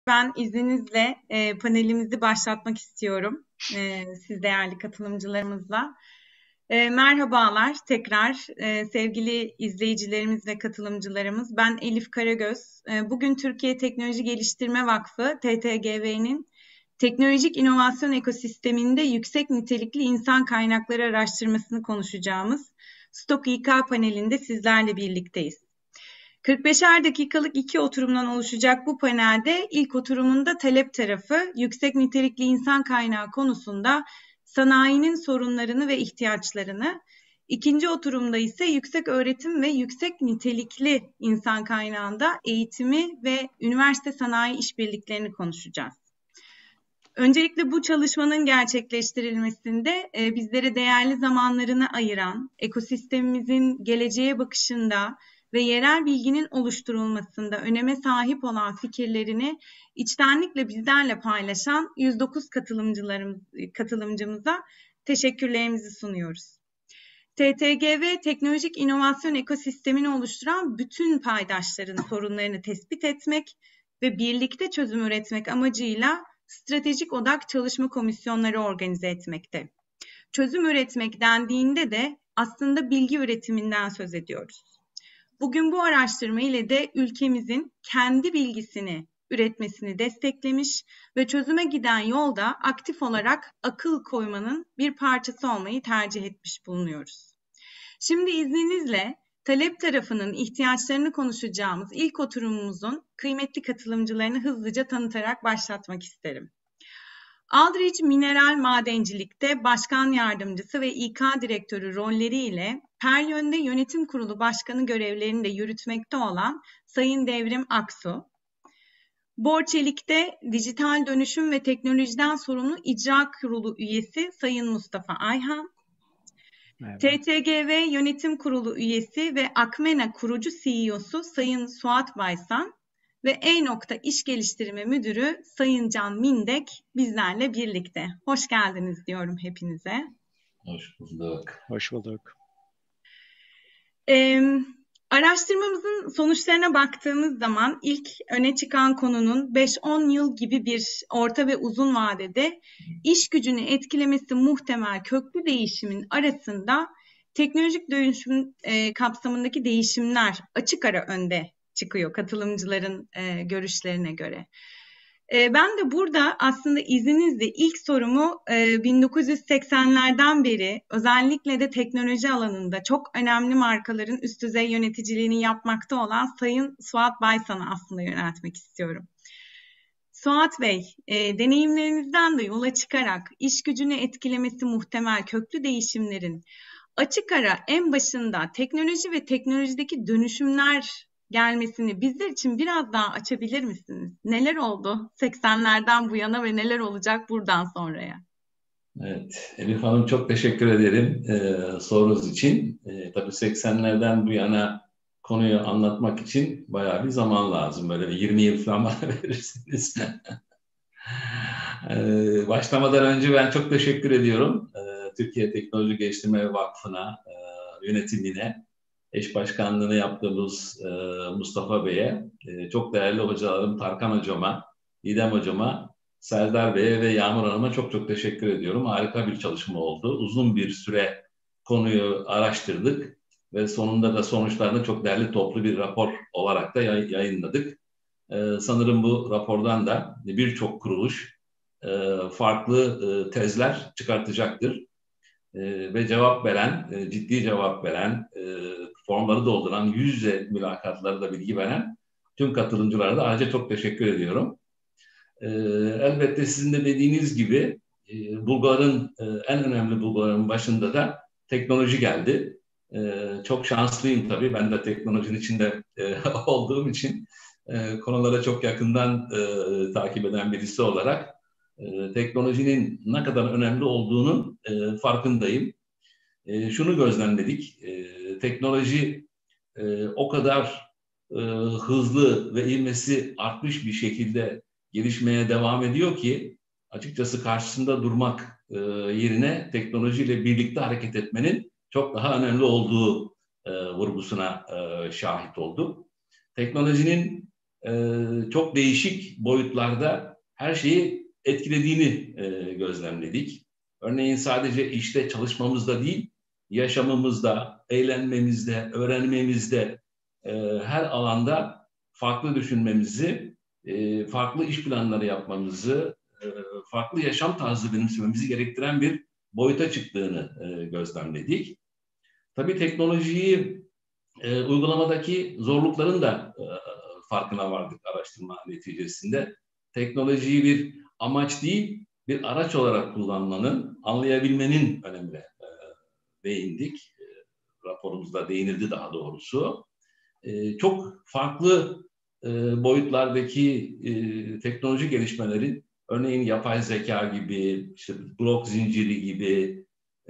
Ben izninizle panelimizi başlatmak istiyorum siz değerli katılımcılarımızla. Merhabalar tekrar sevgili izleyicilerimiz ve katılımcılarımız. Ben Elif Karagöz. Bugün Türkiye Teknoloji Geliştirme Vakfı TTGV'nin teknolojik inovasyon ekosisteminde yüksek nitelikli insan kaynakları araştırmasını konuşacağımız Stok İK panelinde sizlerle birlikteyiz. 45'er dakikalık 2 oturumdan oluşacak bu panelde ilk oturumunda talep tarafı yüksek nitelikli insan kaynağı konusunda sanayinin sorunlarını ve ihtiyaçlarını, ikinci oturumda ise yüksek öğretim ve yüksek nitelikli insan kaynağında eğitimi ve üniversite sanayi işbirliklerini konuşacağız. Öncelikle bu çalışmanın gerçekleştirilmesinde bizlere değerli zamanlarını ayıran, ekosistemimizin geleceğe bakışında ve yerel bilginin oluşturulmasında öneme sahip olan fikirlerini içtenlikle bizlerle paylaşan 109 katılımcımıza teşekkürlerimizi sunuyoruz. TTGV teknolojik inovasyon ekosistemini oluşturan bütün paydaşların sorunlarını tespit etmek ve birlikte çözüm üretmek amacıyla stratejik odak çalışma komisyonları organize etmekte. Çözüm üretmek dendiğinde de aslında bilgi üretiminden söz ediyoruz. Bugün bu araştırma ile de ülkemizin kendi bilgisini üretmesini desteklemiş ve çözüme giden yolda aktif olarak akıl koymanın bir parçası olmayı tercih etmiş bulunuyoruz. Şimdi izninizle talep tarafının ihtiyaçlarını konuşacağımız ilk oturumumuzun kıymetli katılımcılarını hızlıca tanıtarak başlatmak isterim. Aldridge Mineral Madencilik'te Başkan Yardımcısı ve İK Direktörü rolleriyle Peryön'de Yönetim Kurulu Başkanı görevlerini de yürütmekte olan Sayın Devrim Aksu, Borçelik'te Dijital Dönüşüm ve Teknolojiden Sorumlu İcra Kurulu Üyesi Sayın Mustafa Ayhan, TTGV Yönetim Kurulu Üyesi ve Akmena Kurucu CEO'su Sayın Suat Baysan ve E-Nokta İş Geliştirme Müdürü Sayın Can Mindek bizlerle birlikte. Hoş geldiniz diyorum hepinize. Hoş bulduk. Hoş bulduk. Araştırmamızın sonuçlarına baktığımız zaman ilk öne çıkan konunun 5-10 yıl gibi bir orta ve uzun vadede iş gücünü etkilemesi muhtemel köklü değişimin arasında teknolojik dönüşüm kapsamındaki değişimler açık ara önde çıkıyor katılımcıların görüşlerine göre. Ben de burada aslında izninizle ilk sorumu 1980'lerden beri özellikle de teknoloji alanında çok önemli markaların üst düzey yöneticiliğini yapmakta olan Sayın Suat Baysan'a aslında yöneltmek istiyorum. Suat Bey, deneyimlerinizden de yola çıkarak iş gücünü etkilemesi muhtemel köklü değişimlerin açık ara en başında teknoloji ve teknolojideki dönüşümler gelmesini bizler için biraz daha açabilir misiniz? Neler oldu 80'lerden bu yana ve neler olacak buradan sonraya? Evet, Elif Hanım çok teşekkür ederim sorunuz için. Tabii 80'lerden bu yana konuyu anlatmak için bayağı bir zaman lazım. Böyle 20 yıl falan bana verirsiniz. Başlamadan önce ben çok teşekkür ediyorum. Türkiye Teknoloji Geliştirme Vakfı'na, yönetimine, eş başkanlığını yaptığımız Mustafa Bey'e, çok değerli hocalarım Tarkan Hocama, İdem Hocama, Serdar Bey'e ve Yağmur Hanım'a çok çok teşekkür ediyorum. Harika bir çalışma oldu. Uzun bir süre konuyu araştırdık ve sonunda da sonuçlarını çok değerli toplu bir rapor olarak da yayınladık. Sanırım bu rapordan da birçok kuruluş farklı tezler çıkartacaktır. Ve cevap veren, ciddi cevap veren, formları dolduran, yüz yüze mülakatları da bilgi veren tüm katılımcılara da ayrıca çok teşekkür ediyorum. Elbette sizin de dediğiniz gibi bulguların, en önemli bulguların başında da teknoloji geldi. Çok şanslıyım tabii, ben de teknolojinin içinde olduğum için konulara çok yakından takip eden birisi olarak teknolojinin ne kadar önemli olduğunun farkındayım. Şunu gözlemledik, teknoloji o kadar hızlı ve ivmesi artmış bir şekilde gelişmeye devam ediyor ki açıkçası karşısında durmak yerine teknolojiyle birlikte hareket etmenin çok daha önemli olduğu vurgusuna şahit olduk. Teknolojinin çok değişik boyutlarda her şeyi etkilediğini gözlemledik. Örneğin sadece işte çalışmamızda değil, yaşamımızda, eğlenmemizde, öğrenmemizde, her alanda farklı düşünmemizi, farklı iş planları yapmamızı, farklı yaşam tarzı benimsememizi gerektiren bir boyuta çıktığını gözlemledik. Tabii teknolojiyi uygulamadaki zorlukların da farkına vardık araştırma neticesinde. Teknolojiyi bir amaç değil, bir araç olarak kullanmanın, anlayabilmenin önemine değindik. Raporumuzda değinildi daha doğrusu. Çok farklı boyutlardaki teknoloji gelişmelerin, örneğin yapay zeka gibi, işte blok zinciri gibi,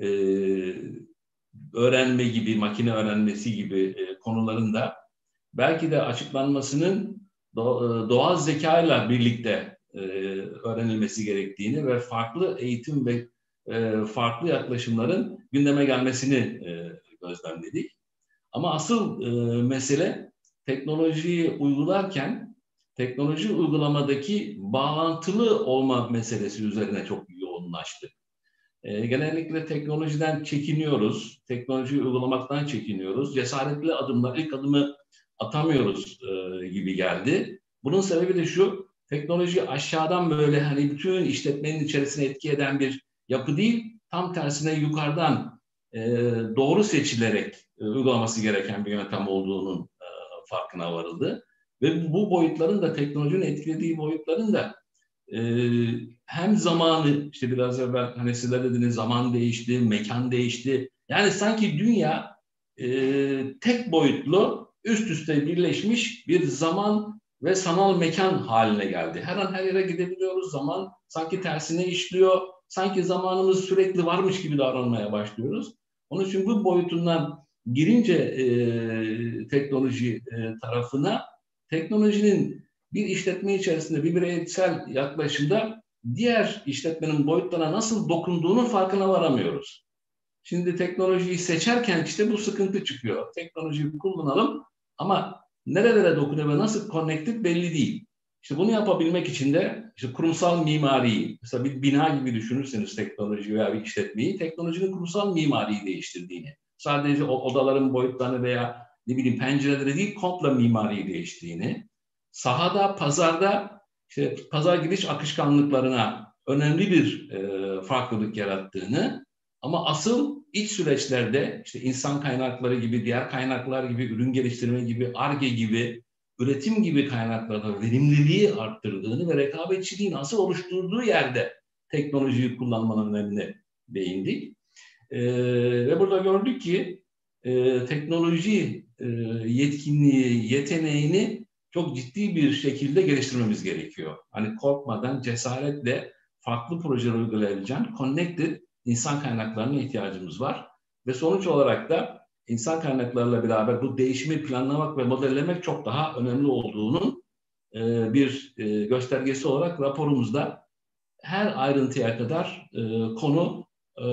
öğrenme gibi, makine öğrenmesi gibi konuların da belki de açıklanmasının doğal zekayla birlikte öğrenilmesi gerektiğini ve farklı eğitim ve farklı yaklaşımların gündeme gelmesini gözlemledik. Ama asıl mesele teknolojiyi uygularken teknoloji uygulamadaki bağlantılı olma meselesi üzerine çok yoğunlaştık. Genellikle teknolojiden çekiniyoruz, teknolojiyi uygulamaktan çekiniyoruz. Cesaretli adımlar, ilk adımı atamıyoruz gibi geldi. Bunun sebebi de şu, teknoloji aşağıdan böyle hani bütün işletmenin içerisine etki eden bir yapı değil, tam tersine yukarıdan doğru seçilerek uygulaması gereken bir yöntem olduğunun farkına varıldı. Ve bu boyutların da teknolojinin etkilediği boyutların da hem zamanı, işte biraz evvel hani sizler dediniz, zaman değişti, mekan değişti. Yani sanki dünya tek boyutlu, üst üste birleşmiş bir zaman ve sanal mekan haline geldi. Her an her yere gidebiliyoruz. Zaman sanki tersine işliyor. Sanki zamanımız sürekli varmış gibi davranmaya başlıyoruz. Onun için bu boyutundan girince teknoloji tarafına, teknolojinin bir işletme içerisinde bir bireysel yaklaşımda diğer işletmenin boyutlarına nasıl dokunduğunun farkına varamıyoruz. Şimdi teknolojiyi seçerken işte bu sıkıntı çıkıyor. Teknolojiyi kullanalım ama nerelere dokunuyor ve nasıl connected belli değil. İşte bunu yapabilmek için de işte kurumsal mimariyi, mesela bir bina gibi düşünürseniz teknoloji veya bir işletmeyi, teknolojinin kurumsal mimariyi değiştirdiğini, sadece o odaların boyutlarını veya ne bileyim pencereleri değil, komple mimariyi değiştiğini, sahada, pazarda işte pazar gidiş akışkanlıklarına önemli bir farklılık yarattığını, ama asıl iç süreçlerde işte insan kaynakları gibi, diğer kaynaklar gibi, ürün geliştirme gibi, Ar-Ge gibi, üretim gibi kaynaklarda verimliliği arttırdığını ve rekabetçiliği nasıl oluşturduğu yerde teknolojiyi kullanmanın önemine değindik. Ve burada gördük ki teknoloji yetkinliği, yeteneğini çok ciddi bir şekilde geliştirmemiz gerekiyor. Hani korkmadan, cesaretle farklı projeler uygulayabileceğin connected insan kaynaklarına ihtiyacımız var. Ve sonuç olarak da insan kaynaklarıyla beraber bu değişimi planlamak ve modellemek çok daha önemli olduğunun bir göstergesi olarak raporumuzda her ayrıntıya kadar konu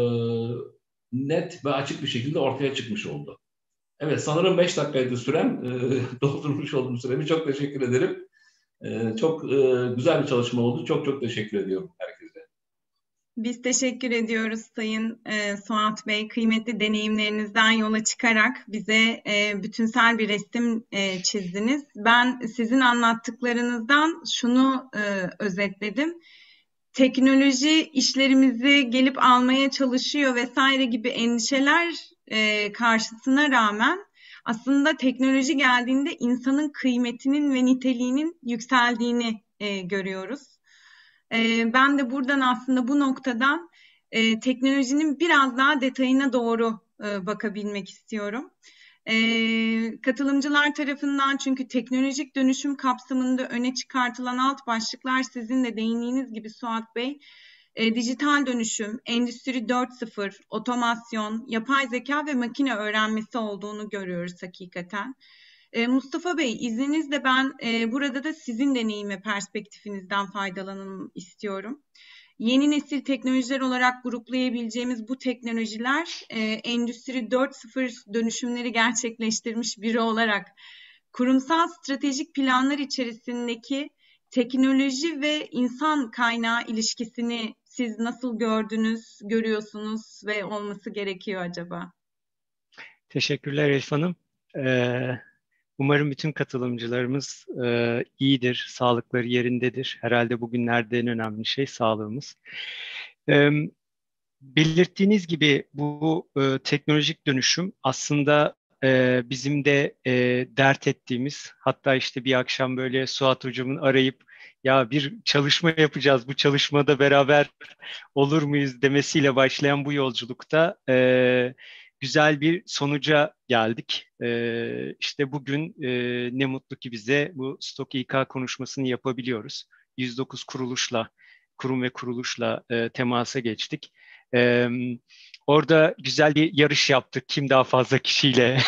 net ve açık bir şekilde ortaya çıkmış oldu. Evet, sanırım 5 dakikaydı sürem. Doldurmuş olduğum süremi çok teşekkür ederim. Çok güzel bir çalışma oldu. Çok çok teşekkür ediyorum herkese. Biz teşekkür ediyoruz Sayın Suat Bey. Kıymetli deneyimlerinizden yola çıkarak bize bütünsel bir resim çizdiniz. Ben sizin anlattıklarınızdan şunu özetledim. Teknoloji işlerimizi gelip almaya çalışıyor vesaire gibi endişeler karşısına rağmen aslında teknoloji geldiğinde insanın kıymetinin ve niteliğinin yükseldiğini görüyoruz. Ben de buradan aslında bu noktadan teknolojinin biraz daha detayına doğru bakabilmek istiyorum. Katılımcılar tarafından, çünkü teknolojik dönüşüm kapsamında öne çıkartılan alt başlıklar sizin de değindiğiniz gibi Suat Bey, dijital dönüşüm, endüstri 4.0, otomasyon, yapay zeka ve makine öğrenmesi olduğunu görüyoruz hakikaten. Mustafa Bey, izninizle ben burada da sizin deneyim ve perspektifinizden faydalanalım istiyorum. Yeni nesil teknolojiler olarak gruplayabileceğimiz bu teknolojiler Endüstri 4.0 dönüşümleri gerçekleştirmiş biri olarak kurumsal stratejik planlar içerisindeki teknoloji ve insan kaynağı ilişkisini siz nasıl gördünüz, görüyorsunuz ve olması gerekiyor acaba? Teşekkürler Elif Hanım. Ee, Umarım bütün katılımcılarımız iyidir, sağlıkları yerindedir. Herhalde bugünlerde en önemli şey sağlığımız. Ee, Belirttiğiniz gibi bu teknolojik dönüşüm aslında bizim de dert ettiğimiz, hatta işte bir akşam böyle Suat Hocam'ın arayıp ya bir çalışma yapacağız, bu çalışmada beraber olur muyuz demesiyle başlayan bu yolculukta güzel bir sonuca geldik. İşte bugün ne mutlu ki bize bu Stok İK konuşmasını yapabiliyoruz. 109 kurum ve kuruluşla temasa geçtik. Ee, Orada güzel bir yarış yaptık. Kim daha fazla kişiyle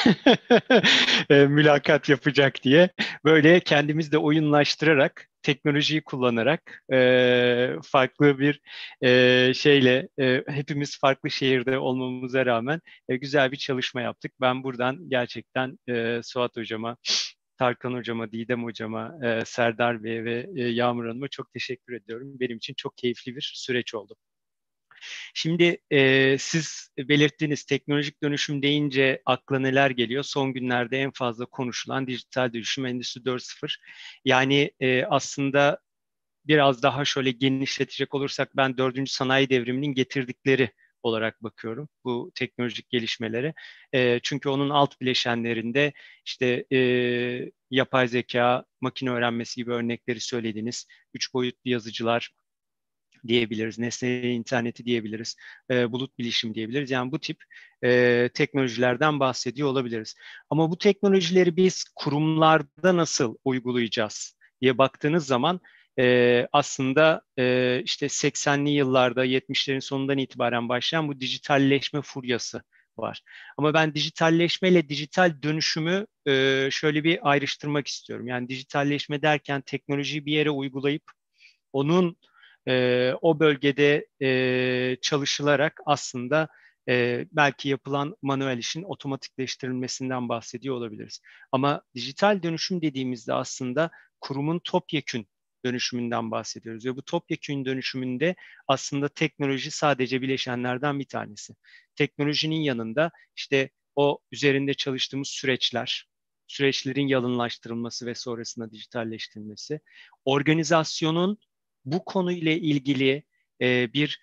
mülakat yapacak diye. Böyle kendimiz de oyunlaştırarak, teknolojiyi kullanarak farklı bir şeyle hepimiz farklı şehirde olmamıza rağmen güzel bir çalışma yaptık. Ben buradan gerçekten Suat Hocama, Tarkan Hocama, Didem Hocama, Serdar Bey'e ve Yağmur Hanım'a çok teşekkür ediyorum. Benim için çok keyifli bir süreç oldu. Şimdi siz belirttiğiniz teknolojik dönüşüm deyince akla neler geliyor? Son günlerde en fazla konuşulan dijital dönüşüm Endüstri 4.0. Yani aslında biraz daha şöyle genişletecek olursak ben 4. sanayi devriminin getirdikleri olarak bakıyorum bu teknolojik gelişmelere. Çünkü onun alt bileşenlerinde işte yapay zeka, makine öğrenmesi gibi örnekleri söylediniz. Üç boyutlu yazıcılar, diyebiliriz, nesne interneti diyebiliriz, bulut bilişim diyebiliriz. Yani bu tip teknolojilerden bahsediyor olabiliriz. Ama bu teknolojileri biz kurumlarda nasıl uygulayacağız diye baktığınız zaman aslında işte 80'li yıllarda, 70'lerin sonundan itibaren başlayan bu dijitalleşme furyası var. Ama ben dijitalleşmeyle dijital dönüşümü şöyle bir ayrıştırmak istiyorum. Yani dijitalleşme derken teknolojiyi bir yere uygulayıp onun o bölgede çalışılarak aslında belki yapılan manuel işin otomatikleştirilmesinden bahsediyor olabiliriz. Ama dijital dönüşüm dediğimizde aslında kurumun topyekün dönüşümünden bahsediyoruz. Ve bu topyekün dönüşümünde aslında teknoloji sadece bileşenlerden bir tanesi. Teknolojinin yanında işte o üzerinde çalıştığımız süreçlerin yalınlaştırılması ve sonrasında dijitalleştirilmesi, organizasyonun bu konuyla ilgili bir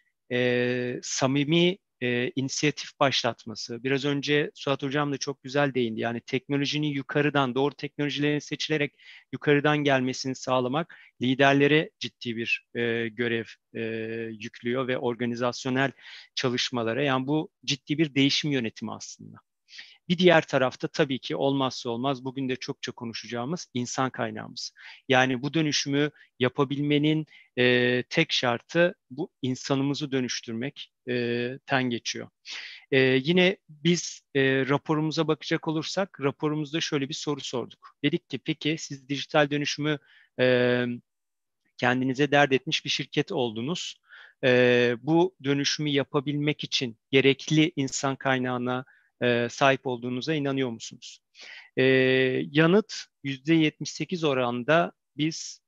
samimi inisiyatif başlatması. Biraz önce Suat Hocam da çok güzel değindi. Yani teknolojinin yukarıdan, doğru teknolojilerin seçilerek yukarıdan gelmesini sağlamak liderlere ciddi bir görev yüklüyor ve organizasyonel çalışmalara. Yani bu ciddi bir değişim yönetimi aslında. Bir diğer tarafta tabii ki olmazsa olmaz bugün de çokça konuşacağımız insan kaynağımız. Yani bu dönüşümü yapabilmenin tek şartı bu insanımızı dönüştürmek ten geçiyor. Yine biz raporumuza bakacak olursak raporumuzda şöyle bir soru sorduk. Dedik ki peki siz dijital dönüşümü e, kendinize dert etmiş bir şirket oldunuz. Bu dönüşümü yapabilmek için gerekli insan kaynağına sahip olduğunuza inanıyor musunuz? Ee, Yanıt %78 oranda biz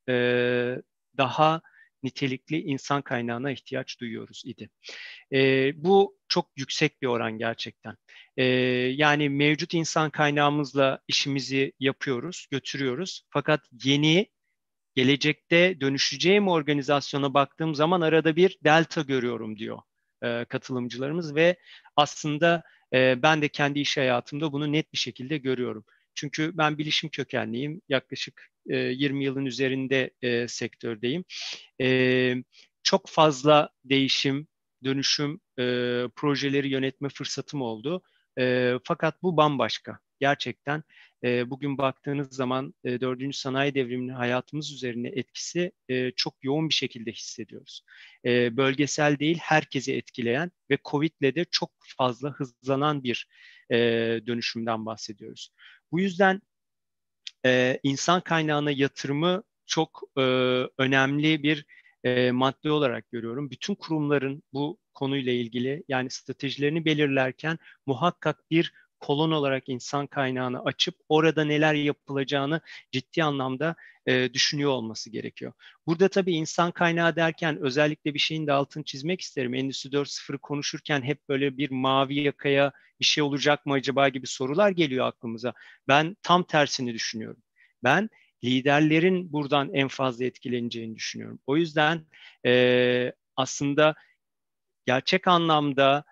daha nitelikli insan kaynağına ihtiyaç duyuyoruz idi. Bu çok yüksek bir oran gerçekten. Yani mevcut insan kaynağımızla işimizi yapıyoruz, götürüyoruz. Fakat yeni gelecekte dönüşeceğim organizasyona baktığım zaman arada bir delta görüyorum diyor katılımcılarımız ve aslında ben de kendi iş hayatımda bunu net bir şekilde görüyorum. Çünkü ben bilişim kökenliyim. Yaklaşık 20 yılın üzerinde sektördeyim. E, Çok fazla değişim, dönüşüm projeleri yönetme fırsatım oldu. Fakat bu bambaşka. Gerçekten bugün baktığınız zaman 4. sanayi devriminin hayatımız üzerine etkisi çok yoğun bir şekilde hissediyoruz. Bölgesel değil, herkesi etkileyen ve Covid'le de çok fazla hızlanan bir dönüşümden bahsediyoruz. Bu yüzden insan kaynağına yatırımı çok önemli bir madde olarak görüyorum. Bütün kurumların bu konuyla ilgili yani stratejilerini belirlerken muhakkak bir kolon olarak insan kaynağını açıp orada neler yapılacağını ciddi anlamda düşünüyor olması gerekiyor. Burada tabii insan kaynağı derken özellikle bir şeyin de altını çizmek isterim. Endüstri 4.0'ı konuşurken hep böyle bir mavi yakaya bir şey olacak mı acaba gibi sorular geliyor aklımıza. Ben tam tersini düşünüyorum. Ben liderlerin buradan en fazla etkileneceğini düşünüyorum. O yüzden aslında gerçek anlamda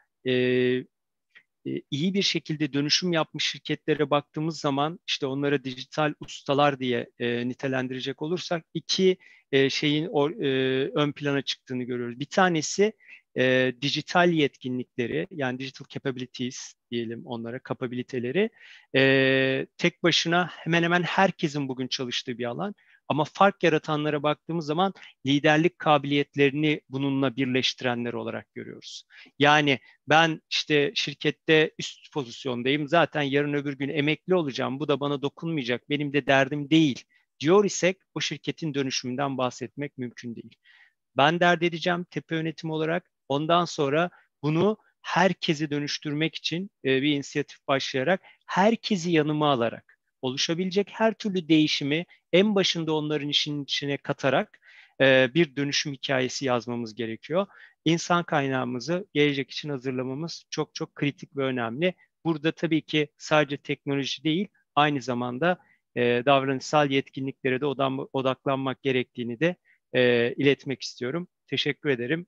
iyi bir şekilde dönüşüm yapmış şirketlere baktığımız zaman işte onlara dijital ustalar diye nitelendirecek olursak iki şeyin ön plana çıktığını görüyoruz. Bir tanesi dijital yetkinlikleri, yani digital capabilities diyelim onlara, kapabiliteleri tek başına hemen hemen herkesin bugün çalıştığı bir alan. Ama fark yaratanlara baktığımız zaman liderlik kabiliyetlerini bununla birleştirenler olarak görüyoruz. Yani ben işte şirkette üst pozisyondayım, zaten yarın öbür gün emekli olacağım, bu da bana dokunmayacak, benim de derdim değil diyor isek o şirketin dönüşümünden bahsetmek mümkün değil. Ben dert edeceğim tepe yönetim olarak, ondan sonra bunu herkesi dönüştürmek için bir inisiyatif başlayarak, herkesi yanıma alarak, oluşabilecek her türlü değişimi en başında onların işin içine katarak bir dönüşüm hikayesi yazmamız gerekiyor. İnsan kaynağımızı gelecek için hazırlamamız çok çok kritik ve önemli. Burada tabii ki sadece teknoloji değil, aynı zamanda davranışsal yetkinliklere de odaklanmak gerektiğini de iletmek istiyorum. Teşekkür ederim.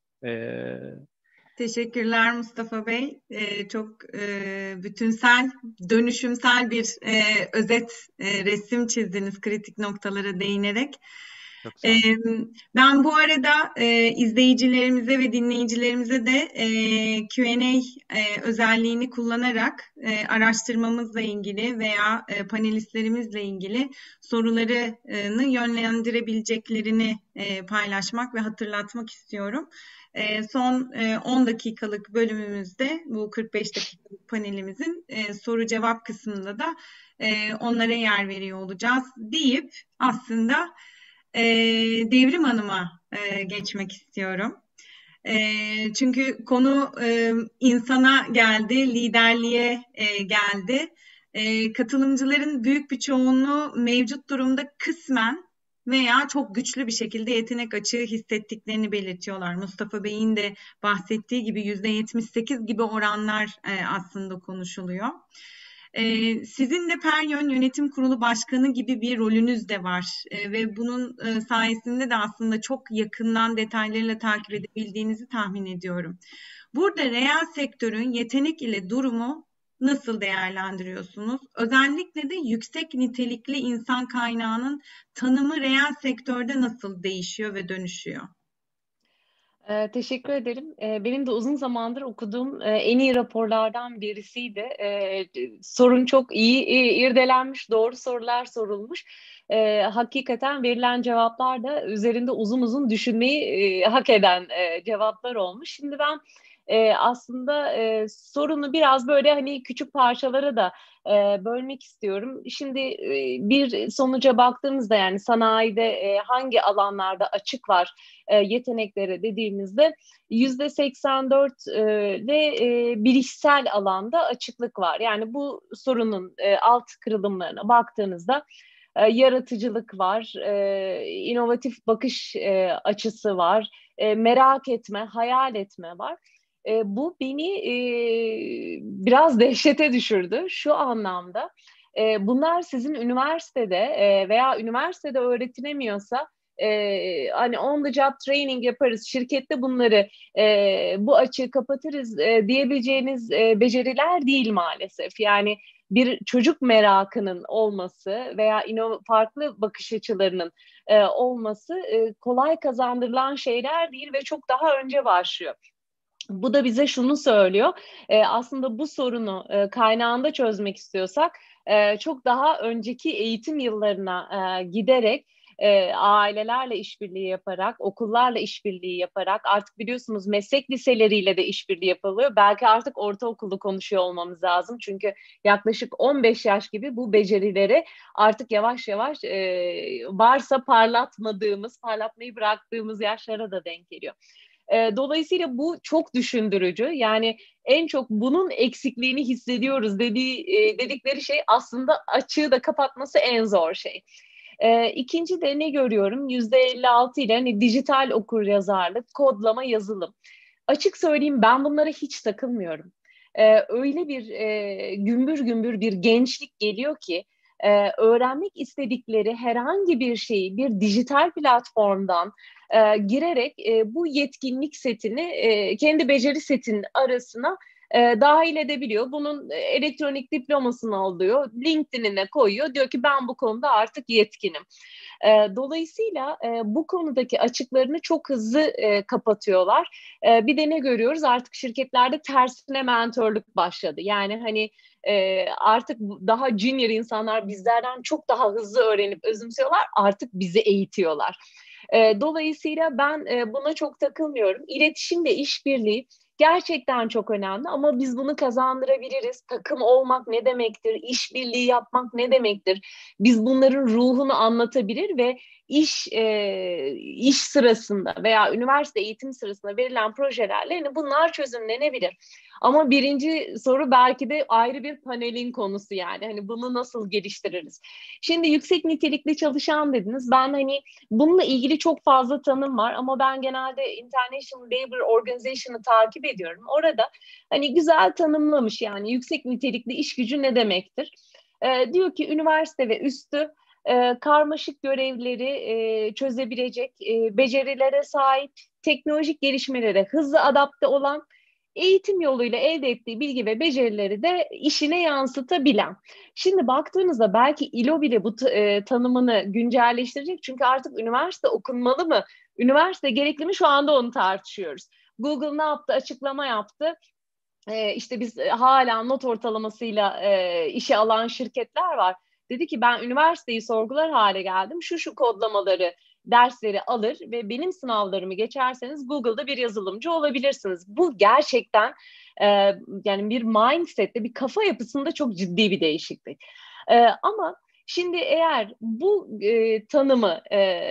Teşekkürler Mustafa Bey. Çok bütünsel, dönüşümsel bir özet resim çizdiniz kritik noktalara değinerek. Çok sağ olun. Ben bu arada izleyicilerimize ve dinleyicilerimize de Q&A özelliğini kullanarak araştırmamızla ilgili veya panelistlerimizle ilgili sorularını yönlendirebileceklerini paylaşmak ve hatırlatmak istiyorum. Son 10 dakikalık bölümümüzde bu 45 dakikalık panelimizin soru cevap kısmında da onlara yer veriyor olacağız deyip aslında Devrim Hanım'a geçmek istiyorum. Çünkü konu insana geldi, liderliğe geldi. Katılımcıların büyük bir çoğunluğu mevcut durumda kısmen veya çok güçlü bir şekilde yetenek açığı hissettiklerini belirtiyorlar. Mustafa Bey'in de bahsettiği gibi %78 gibi oranlar aslında konuşuluyor. Sizin de Peryön Yönetim Kurulu Başkanı gibi bir rolünüz de var ve bunun sayesinde de aslında çok yakından detaylarıyla takip edebildiğinizi tahmin ediyorum. Burada reel sektörün yetenek ile durumu nasıl değerlendiriyorsunuz? Özellikle de yüksek nitelikli insan kaynağının tanımı reel sektörde nasıl değişiyor ve dönüşüyor? Teşekkür ederim. Benim de uzun zamandır okuduğum en iyi raporlardan birisiydi. Sorun çok iyi irdelenmiş, doğru sorular sorulmuş. Hakikaten verilen cevaplar da üzerinde uzun uzun düşünmeyi hak eden cevaplar olmuş. Şimdi ben aslında sorunu biraz böyle hani küçük parçalara da bölmek istiyorum. Şimdi bir sonuca baktığımızda, yani sanayide hangi alanlarda açık var yeteneklere dediğimizde %84 ve bilişsel alanda açıklık var. Yani bu sorunun alt kırılımlarına baktığınızda yaratıcılık var, inovatif bakış açısı var, merak etme, hayal etme var. Bu beni biraz dehşete düşürdü şu anlamda. Bunlar sizin üniversitede veya üniversitede öğretilemiyorsa hani on the job training yaparız, şirkette bunları bu açığı kapatırız diyebileceğiniz beceriler değil maalesef. Yani bir çocuk merakının olması veya farklı bakış açılarının olması kolay kazandırılan şeyler değil ve çok daha önce başlıyor. Bu da bize şunu söylüyor, aslında bu sorunu kaynağında çözmek istiyorsak çok daha önceki eğitim yıllarına giderek, ailelerle işbirliği yaparak, okullarla işbirliği yaparak, artık biliyorsunuz meslek liseleriyle de işbirliği yapılıyor. Belki artık ortaokulu konuşuyor olmamız lazım. Çünkü yaklaşık 15 yaş gibi bu becerileri artık yavaş yavaş varsa parlatmayı bıraktığımız yaşlara da denk geliyor. Dolayısıyla bu çok düşündürücü. Yani en çok bunun eksikliğini hissediyoruz dedikleri şey aslında açığı da kapatması en zor şey. İkinci de ne görüyorum? %56 ile hani dijital okuryazarlık, kodlama, yazılım. Açık söyleyeyim, ben bunlara hiç takılmıyorum. Öyle bir gümbür gümbür bir gençlik geliyor ki öğrenmek istedikleri herhangi bir şeyi bir dijital platformdan girerek bu yetkinlik setini kendi beceri setinin arasına dahil edebiliyor. Bunun elektronik diplomasını alıyor, LinkedIn'ine koyuyor, diyor ki ben bu konuda artık yetkinim. Dolayısıyla bu konudaki açıklarını çok hızlı kapatıyorlar. Bir de ne görüyoruz? Artık şirketlerde tersine mentörlük başladı. Yani hani artık daha junior insanlar bizlerden çok daha hızlı öğrenip özümsüyorlar. Artık bizi eğitiyorlar. Dolayısıyla ben buna çok takılmıyorum. İletişim ve işbirliği gerçekten çok önemli ama biz bunu kazandırabiliriz. Takım olmak ne demektir? İşbirliği yapmak ne demektir? Biz bunların ruhunu anlatabilir ve iş sırasında veya üniversite eğitim sırasında verilen projelerle yani bunlar çözümlenebilir. Ama birinci soru belki de ayrı bir panelin konusu yani. Hani bunu nasıl geliştiririz? Şimdi yüksek nitelikli çalışan dediniz. Ben hani bununla ilgili çok fazla tanım var ama ben genelde International Labour Organization'ı takip ediyorum. Orada hani güzel tanımlamış yani yüksek nitelikli iş gücü ne demektir? Diyor ki üniversite ve üstü karmaşık görevleri çözebilecek becerilere sahip, teknolojik gelişmelere hızlı adapte olan, eğitim yoluyla elde ettiği bilgi ve becerileri de işine yansıtabilen. Şimdi baktığınızda belki İLO bile bu tanımını güncelleştirecek. Çünkü artık üniversite okunmalı mı? Üniversite gerekli mi? Şu anda onu tartışıyoruz. Google ne yaptı? Açıklama yaptı. İşte biz hala not ortalamasıyla işe alan şirketler var. Dedi ki ben üniversiteyi sorgular hale geldim. Şu kodlamaları, dersleri alır ve benim sınavlarımı geçerseniz Google'da bir yazılımcı olabilirsiniz. Bu gerçekten yani bir mindset'te, bir kafa yapısında çok ciddi bir değişiklik. Ama şimdi eğer bu tanımı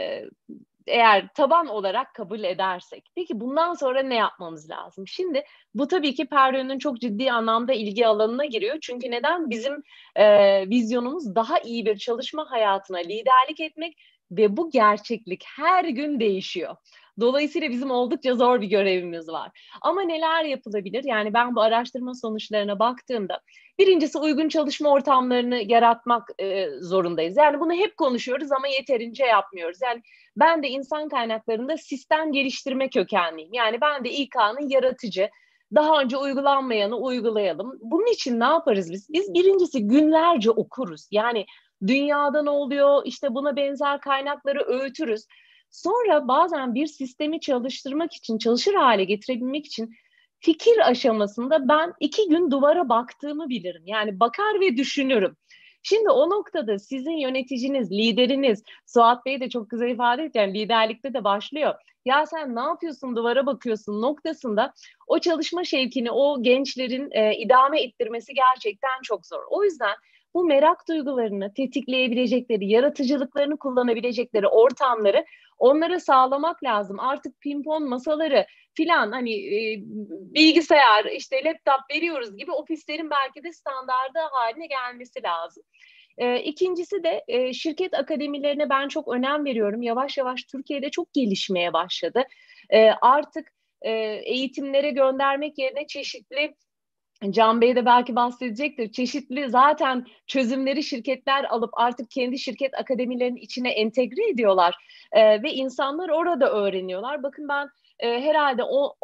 eğer taban olarak kabul edersek, peki bundan sonra ne yapmamız lazım? Şimdi bu tabii ki Perrio'nun çok ciddi anlamda ilgi alanına giriyor. Çünkü neden? Bizim vizyonumuz daha iyi bir çalışma hayatına liderlik etmek ve bu gerçeklik her gün değişiyor. Dolayısıyla bizim oldukça zor bir görevimiz var. Ama neler yapılabilir? Yani ben bu araştırma sonuçlarına baktığımda birincisi uygun çalışma ortamlarını yaratmak zorundayız. Yani bunu hep konuşuyoruz ama yeterince yapmıyoruz. Yani ben de insan kaynaklarında sistem geliştirme kökenliyim. Yani ben de İK'nın yaratıcı, daha önce uygulanmayanı uygulayalım. Bunun için ne yaparız biz? Biz birincisi günlerce okuruz. Yani dünyada ne oluyor? İşte buna benzer kaynakları öğütürüz. Sonra bazen bir sistemi çalıştırmak için, çalışır hale getirebilmek için fikir aşamasında ben 2 gün duvara baktığımı bilirim. Yani bakar ve düşünürüm. Şimdi o noktada sizin yöneticiniz, lideriniz, Suat Bey de çok güzel ifade etti, yani liderlikte de başlıyor. Ya sen ne yapıyorsun, duvara bakıyorsun noktasında o çalışma şevkini o gençlerin idame ettirmesi gerçekten çok zor. O yüzden bu merak duygularını tetikleyebilecekleri, yaratıcılıklarını kullanabilecekleri ortamları onlara sağlamak lazım. Artık pimpon masaları filan hani bilgisayar, işte laptop veriyoruz gibi ofislerin belki de standardı haline gelmesi lazım. İkincisi de şirket akademilerine ben çok önem veriyorum. Yavaş yavaş Türkiye'de çok gelişmeye başladı. Artık eğitimlere göndermek yerine çeşitli, Can Bey de belki bahsedecektir, çeşitli zaten çözümleri şirketler alıp artık kendi şirket akademilerinin içine entegre ediyorlar ve insanlar orada öğreniyorlar. Bakın ben herhalde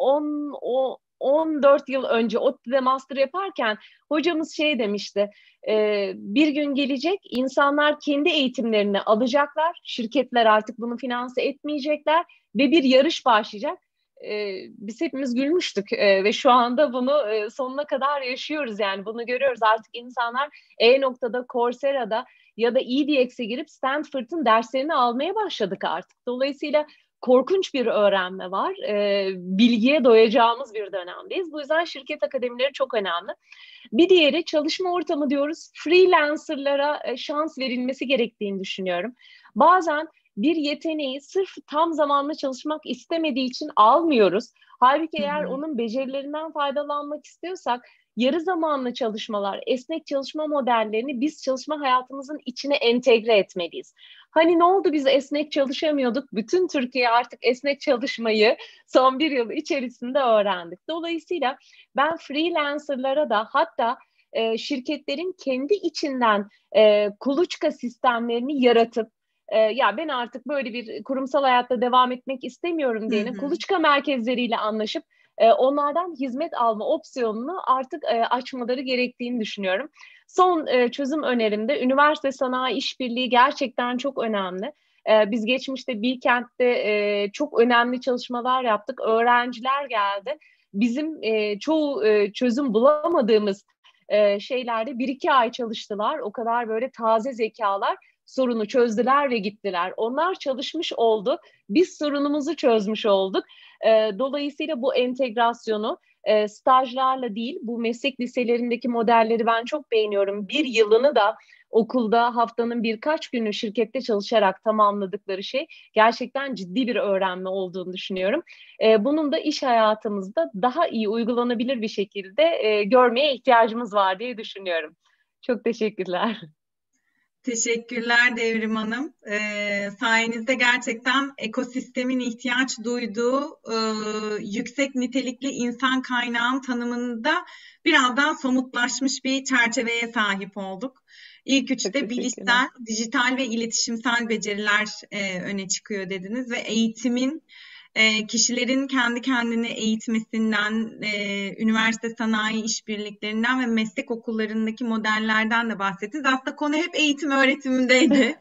14 yıl önce ODTÜ'de master yaparken hocamız şey demişti, bir gün gelecek insanlar kendi eğitimlerini alacaklar, şirketler artık bunu finanse etmeyecekler ve bir yarış başlayacak. Biz hepimiz gülmüştük ve şu anda bunu sonuna kadar yaşıyoruz, yani bunu görüyoruz. Artık insanlar E-noktada, Coursera'da ya da EDX'e girip Stanford'ın derslerini almaya başladık artık. Dolayısıyla korkunç bir öğrenme var. Bilgiye doyacağımız bir dönemdeyiz. Bu yüzden şirket akademileri çok önemli. Bir diğeri çalışma ortamı diyoruz. Freelancer'lara şans verilmesi gerektiğini düşünüyorum. Bazen bir yeteneği sırf tam zamanlı çalışmak istemediği için almıyoruz. Halbuki eğer onun becerilerinden faydalanmak istiyorsak yarı zamanlı çalışmalar, esnek çalışma modellerini biz çalışma hayatımızın içine entegre etmeliyiz. Hani ne oldu, biz esnek çalışamıyorduk. Bütün Türkiye artık esnek çalışmayı son bir yıl içerisinde öğrendik. Dolayısıyla ben freelancerlara da, hatta şirketlerin kendi içinden kuluçka sistemlerini yaratıp ya ben artık böyle bir kurumsal hayatta devam etmek istemiyorum diyene kuluçka merkezleriyle anlaşıp onlardan hizmet alma opsiyonunu artık açmaları gerektiğini düşünüyorum. Son çözüm önerimde üniversite sanayi işbirliği gerçekten çok önemli. Biz geçmişte Bilkent'te çok önemli çalışmalar yaptık. Öğrenciler geldi. Bizim çoğu çözüm bulamadığımız şeylerde 1-2 ay çalıştılar. O kadar böyle taze zekalar sorunu çözdüler ve gittiler. Onlar çalışmış oldu. Biz sorunumuzu çözmüş olduk. Dolayısıyla bu entegrasyonu stajlarla değil, bu meslek liselerindeki modelleri ben çok beğeniyorum. Bir yılını da okulda haftanın birkaç günü şirkette çalışarak tamamladıkları şey gerçekten ciddi bir öğrenme olduğunu düşünüyorum. Bunun da iş hayatımızda daha iyi uygulanabilir bir şekilde görmeye ihtiyacımız var diye düşünüyorum. Çok teşekkürler. Teşekkürler Devrim Hanım. Sayenizde gerçekten ekosistemin ihtiyaç duyduğu yüksek nitelikli insan kaynağın tanımında biraz daha somutlaşmış bir çerçeveye sahip olduk. İlk üçte bilişsel, dijital ve iletişimsel beceriler öne çıkıyor dediniz ve eğitimin kişilerin kendi kendini eğitmesinden, üniversite sanayi işbirliklerinden ve meslek okullarındaki modellerden de bahsettiniz. Aslında konu hep eğitim öğretimindeydi.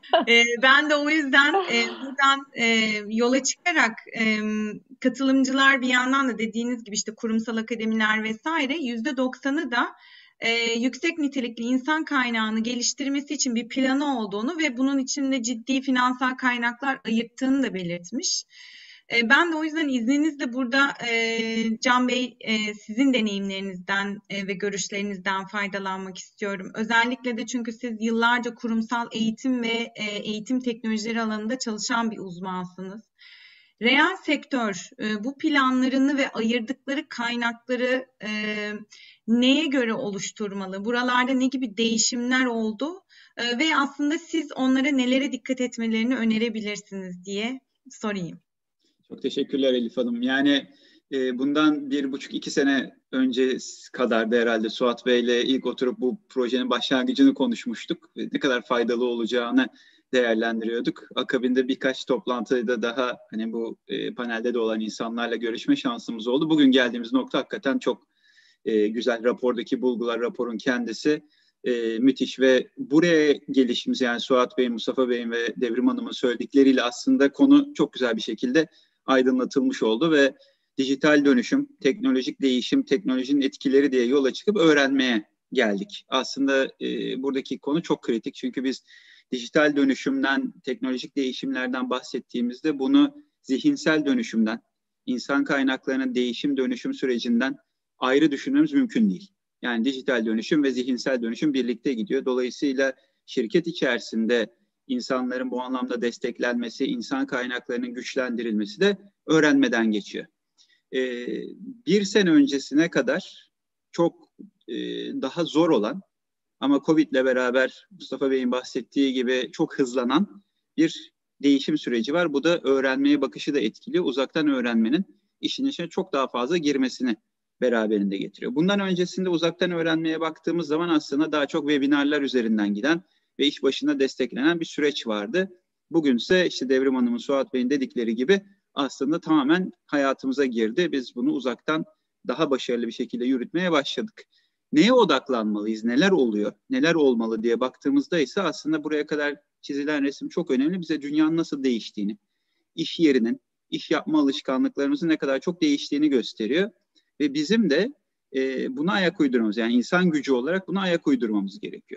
Ben de o yüzden buradan yola çıkarak katılımcılar bir yandan da dediğiniz gibi işte kurumsal akademiler vesaire %90'ı da yüksek nitelikli insan kaynağını geliştirmesi için bir planı olduğunu ve bunun için de ciddi finansal kaynaklar ayırttığını da belirtmiş. Ben de o yüzden izninizle burada Can Bey sizin deneyimlerinizden ve görüşlerinizden faydalanmak istiyorum. Özellikle de çünkü siz yıllarca kurumsal eğitim ve eğitim teknolojileri alanında çalışan bir uzmansınız. Reel sektör bu planlarını ve ayırdıkları kaynakları neye göre oluşturmalı? Buralarda ne gibi değişimler oldu? Ve aslında siz onlara nelere dikkat etmelerini önerebilirsiniz diye sorayım. Çok teşekkürler Elif Hanım. Yani bundan 1,5-2 sene önce kadardı herhalde Suat Bey'le ilk oturup bu projenin başlangıcını konuşmuştuk. Ne kadar faydalı olacağını değerlendiriyorduk. Akabinde birkaç toplantıda daha hani bu panelde de olan insanlarla görüşme şansımız oldu. Bugün geldiğimiz nokta hakikaten çok güzel. Rapordaki bulgular, raporun kendisi müthiş ve buraya gelişimiz, yani Suat Bey'in, Mustafa Bey'in ve Devrim Hanım'ın söyledikleriyle aslında konu çok güzel bir şekilde aydınlatılmış oldu ve dijital dönüşüm, teknolojik değişim, teknolojinin etkileri diye yola çıkıp öğrenmeye geldik. Aslında buradaki konu çok kritik çünkü biz dijital dönüşümden, teknolojik değişimlerden bahsettiğimizde bunu zihinsel dönüşümden, insan kaynaklarının değişim dönüşüm sürecinden ayrı düşünmemiz mümkün değil. Yani dijital dönüşüm ve zihinsel dönüşüm birlikte gidiyor. Dolayısıyla şirket içerisinde insanların bu anlamda desteklenmesi, insan kaynaklarının güçlendirilmesi de öğrenmeden geçiyor. Bir sene öncesine kadar çok daha zor olan ama Covid'le beraber Mustafa Bey'in bahsettiği gibi çok hızlanan bir değişim süreci var. Bu da öğrenmeye bakışı da etkiliyor. Uzaktan öğrenmenin işin içine çok daha fazla girmesini beraberinde getiriyor. Bundan öncesinde uzaktan öğrenmeye baktığımız zaman aslında daha çok webinarlar üzerinden giden ve iş başına desteklenen bir süreç vardı. Bugünse işte Devrim Hanım'ın, Suat Bey'in dedikleri gibi aslında tamamen hayatımıza girdi. Biz bunu uzaktan daha başarılı bir şekilde yürütmeye başladık. Neye odaklanmalıyız, neler oluyor, neler olmalı diye baktığımızda ise aslında buraya kadar çizilen resim çok önemli. Bize dünyanın nasıl değiştiğini, iş yerinin, iş yapma alışkanlıklarımızın ne kadar çok değiştiğini gösteriyor. Ve bizim de buna ayak uydurmamız, yani insan gücü olarak buna ayak uydurmamız gerekiyor.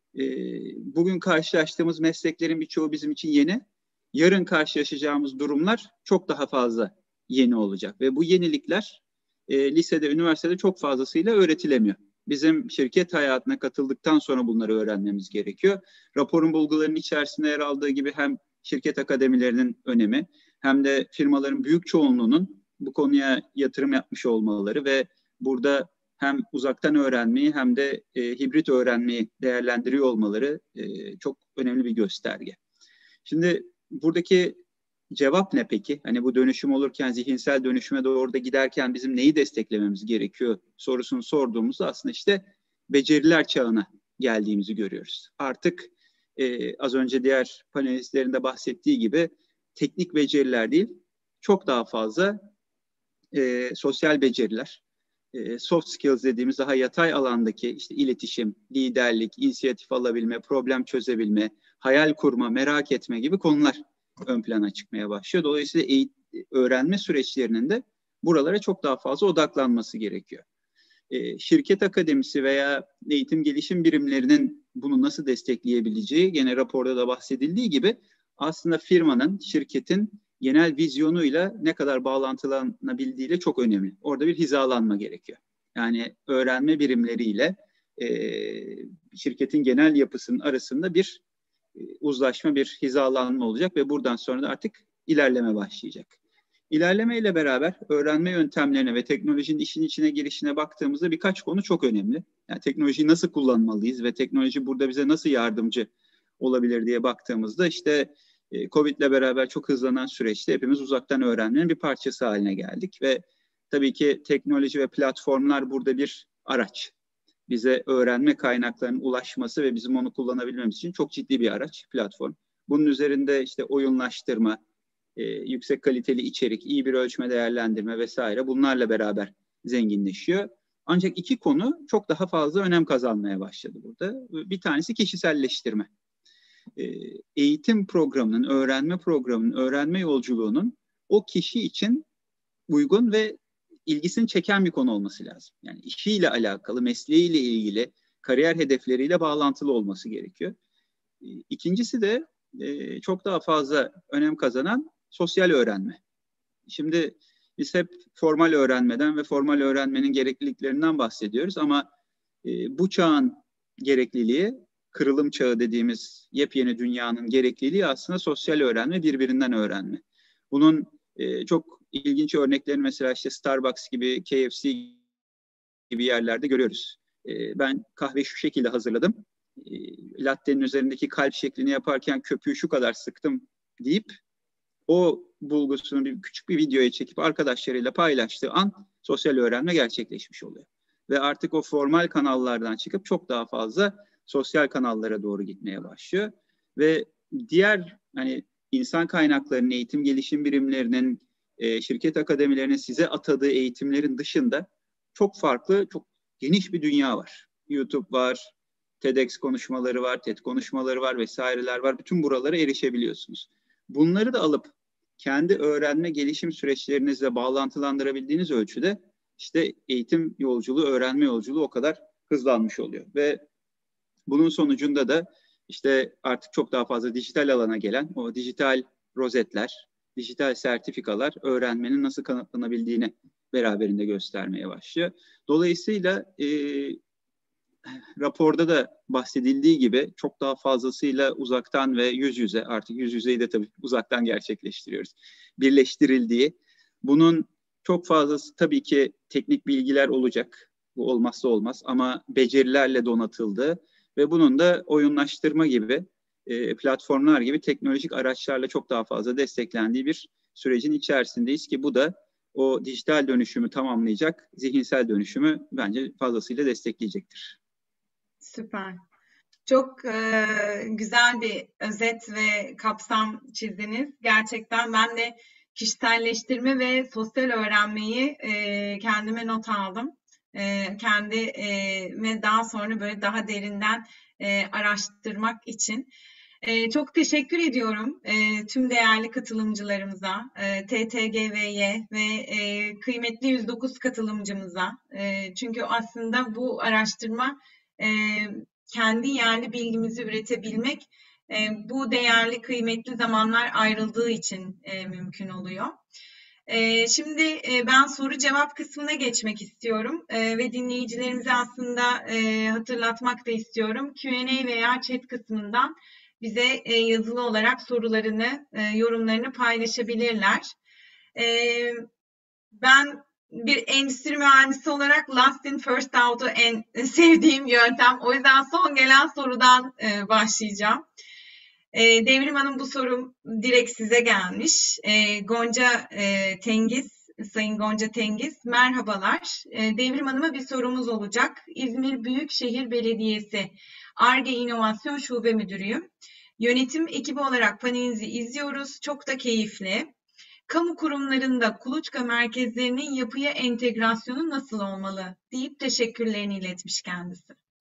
Bugün karşılaştığımız mesleklerin birçoğu bizim için yeni. Yarın karşılaşacağımız durumlar çok daha fazla yeni olacak. Ve bu yenilikler lisede, üniversitede çok fazlasıyla öğretilemiyor. Bizim şirket hayatına katıldıktan sonra bunları öğrenmemiz gerekiyor. Raporun bulgularının içerisinde yer aldığı gibi hem şirket akademilerinin önemi hem de firmaların büyük çoğunluğunun bu konuya yatırım yapmış olmaları ve burada hem uzaktan öğrenmeyi hem de hibrit öğrenmeyi değerlendiriyor olmaları çok önemli bir gösterge. Şimdi buradaki cevap ne peki? Hani bu dönüşüm olurken, zihinsel dönüşüme doğru da giderken bizim neyi desteklememiz gerekiyor sorusunu sorduğumuzda aslında işte beceriler çağına geldiğimizi görüyoruz. Artık az önce diğer panelistlerin de bahsettiği gibi teknik beceriler değil, çok daha fazla sosyal beceriler, soft skills dediğimiz daha yatay alandaki işte iletişim, liderlik, inisiyatif alabilme, problem çözebilme, hayal kurma, merak etme gibi konular ön plana çıkmaya başlıyor. Dolayısıyla öğrenme süreçlerinin de buralara çok daha fazla odaklanması gerekiyor. Şirket akademisi veya eğitim gelişim birimlerinin bunu nasıl destekleyebileceği gene raporda da bahsedildiği gibi aslında firmanın, şirketin genel vizyonuyla ne kadar bağlantılanabildiğiyle çok önemli. Orada bir hizalanma gerekiyor. Yani öğrenme birimleriyle şirketin genel yapısının arasında bir uzlaşma, bir hizalanma olacak ve buradan sonra da artık ilerleme başlayacak. İlerlemeyle beraber öğrenme yöntemlerine ve teknolojinin işin içine girişine baktığımızda birkaç konu çok önemli. Yani teknolojiyi nasıl kullanmalıyız ve teknoloji burada bize nasıl yardımcı olabilir diye baktığımızda işte Covid'le beraber çok hızlanan süreçte hepimiz uzaktan öğrenmenin bir parçası haline geldik ve tabii ki teknoloji ve platformlar burada bir araç. Bize öğrenme kaynaklarının ulaşması ve bizim onu kullanabilmemiz için çok ciddi bir araç, platform. Bunun üzerinde işte oyunlaştırma, yüksek kaliteli içerik, iyi bir ölçme değerlendirme vesaire bunlarla beraber zenginleşiyor. Ancak iki konu çok daha fazla önem kazanmaya başladı burada. Bir tanesi kişiselleştirme. Eğitim programının, öğrenme programının, öğrenme yolculuğunun o kişi için uygun ve ilgisini çeken bir konu olması lazım. Yani işiyle alakalı, mesleğiyle ilgili, kariyer hedefleriyle bağlantılı olması gerekiyor. İkincisi de çok daha fazla önem kazanan sosyal öğrenme. Şimdi biz hep formal öğrenmeden ve formal öğrenmenin gerekliliklerinden bahsediyoruz ama bu çağın gerekliliği, kırılım çağı dediğimiz yepyeni dünyanın gerekliliği aslında sosyal öğrenme, birbirinden öğrenme. Bunun çok ilginç örneklerini mesela işte Starbucks gibi, KFC gibi yerlerde görüyoruz. Ben kahve şu şekilde hazırladım. Latte'nin üzerindeki kalp şeklini yaparken köpüğü şu kadar sıktım deyip o bulgusunu küçük bir videoya çekip arkadaşlarıyla paylaştığı an sosyal öğrenme gerçekleşmiş oluyor. Ve artık o formal kanallardan çıkıp çok daha fazla sosyal kanallara doğru gitmeye başlıyor. Ve diğer hani insan kaynaklarının, eğitim gelişim birimlerinin, şirket akademilerinin size atadığı eğitimlerin dışında çok farklı, çok geniş bir dünya var. YouTube var, TEDx konuşmaları var, TED konuşmaları var vesaireler var. Bütün buralara erişebiliyorsunuz. Bunları da alıp kendi öğrenme, gelişim süreçlerinizle bağlantılandırabildiğiniz ölçüde işte eğitim yolculuğu, öğrenme yolculuğu o kadar hızlanmış oluyor. Ve bunun sonucunda da işte artık çok daha fazla dijital alana gelen o dijital rozetler, dijital sertifikalar öğrenmenin nasıl kanıtlanabildiğini beraberinde göstermeye başlıyor. Dolayısıyla raporda da bahsedildiği gibi çok daha fazlasıyla uzaktan ve yüz yüze, artık yüz yüzeyi de tabii uzaktan gerçekleştiriyoruz, birleştirildiği, bunun çok fazlası tabii ki teknik bilgiler olacak, bu olmazsa olmaz ama becerilerle donatıldığı ve bunun da oyunlaştırma gibi, platformlar gibi teknolojik araçlarla çok daha fazla desteklendiği bir sürecin içerisindeyiz ki bu da o dijital dönüşümü tamamlayacak, zihinsel dönüşümü bence fazlasıyla destekleyecektir. Süper. Çok güzel bir özet ve kapsam çizdiniz. Gerçekten ben de kişiselleştirme ve sosyal öğrenmeyi kendime not aldım. Kendime daha sonra böyle daha derinden araştırmak için. Çok teşekkür ediyorum tüm değerli katılımcılarımıza, TTGV'ye ve kıymetli 109 katılımcımıza. Çünkü aslında bu araştırma kendi yerli bilgimizi üretebilmek bu değerli, kıymetli zamanlar ayrıldığı için mümkün oluyor. Şimdi ben soru cevap kısmına geçmek istiyorum ve dinleyicilerimize aslında hatırlatmak da istiyorum. Q&A veya chat kısmından bize yazılı olarak sorularını, yorumlarını paylaşabilirler. Ben bir endüstri mühendisi olarak last in first out'u en sevdiğim yöntem. O yüzden son gelen sorudan başlayacağım. Devrim Hanım, bu sorum direkt size gelmiş. Gonca Tengiz, Sayın Gonca Tengiz, merhabalar. Devrim Hanım'a bir sorumuz olacak. İzmir Büyükşehir Belediyesi Ar-Ge İnovasyon Şube Müdürüyüm. Yönetim ekibi olarak panelinizi izliyoruz. Çok da keyifli. Kamu kurumlarında kuluçka merkezlerinin yapıya entegrasyonu nasıl olmalı deyip teşekkürlerini iletmiş kendisi.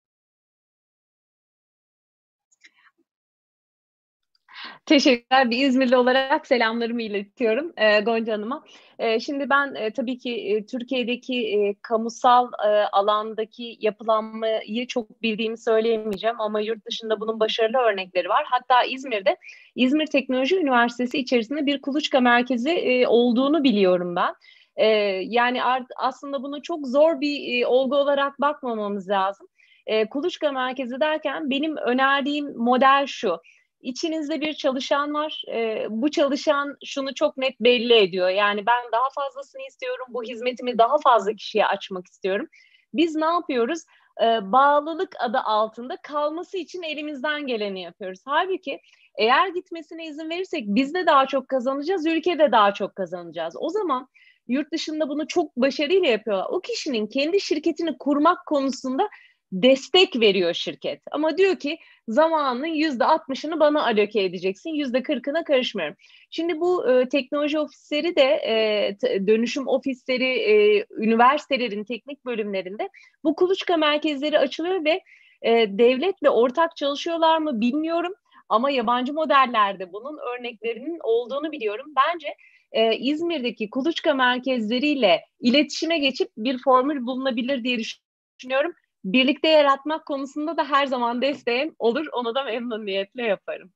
Teşekkürler. Bir İzmirli olarak selamlarımı iletiyorum Gonca Hanım'a. Şimdi ben tabii ki Türkiye'deki kamusal alandaki yapılanmayı çok bildiğimi söyleyemeyeceğim ama yurt dışında bunun başarılı örnekleri var. Hatta İzmir'de İzmir Teknoloji Üniversitesi içerisinde bir kuluçka merkezi olduğunu biliyorum ben. Yani aslında bunu çok zor bir olgu olarak bakmamamız lazım. Kuluçka merkezi derken benim önerdiğim model şu. İçinizde bir çalışan var. Bu çalışan şunu çok net belli ediyor. Yani ben daha fazlasını istiyorum. Bu hizmetimi daha fazla kişiye açmak istiyorum. Biz ne yapıyoruz? Bağlılık adı altında kalması için elimizden geleni yapıyoruz. Halbuki eğer gitmesine izin verirsek biz de daha çok kazanacağız, ülkede daha çok kazanacağız. O zaman yurt dışında bunu çok başarıyla yapıyorlar. O kişinin kendi şirketini kurmak konusunda destek veriyor şirket. Ama diyor ki zamanının %60'ını bana aloke edeceksin, %40'ına karışmıyorum. Şimdi bu teknoloji ofisleri de dönüşüm ofisleri, üniversitelerin teknik bölümlerinde bu kuluçka merkezleri açılıyor ve devletle ortak çalışıyorlar mı bilmiyorum. Ama yabancı modellerde bunun örneklerinin olduğunu biliyorum. Bence İzmir'deki kuluçka merkezleriyle iletişime geçip bir formül bulunabilir diye düşünüyorum. Birlikte yaratmak konusunda da her zaman desteğim olur. Onu da memnuniyetle yaparım.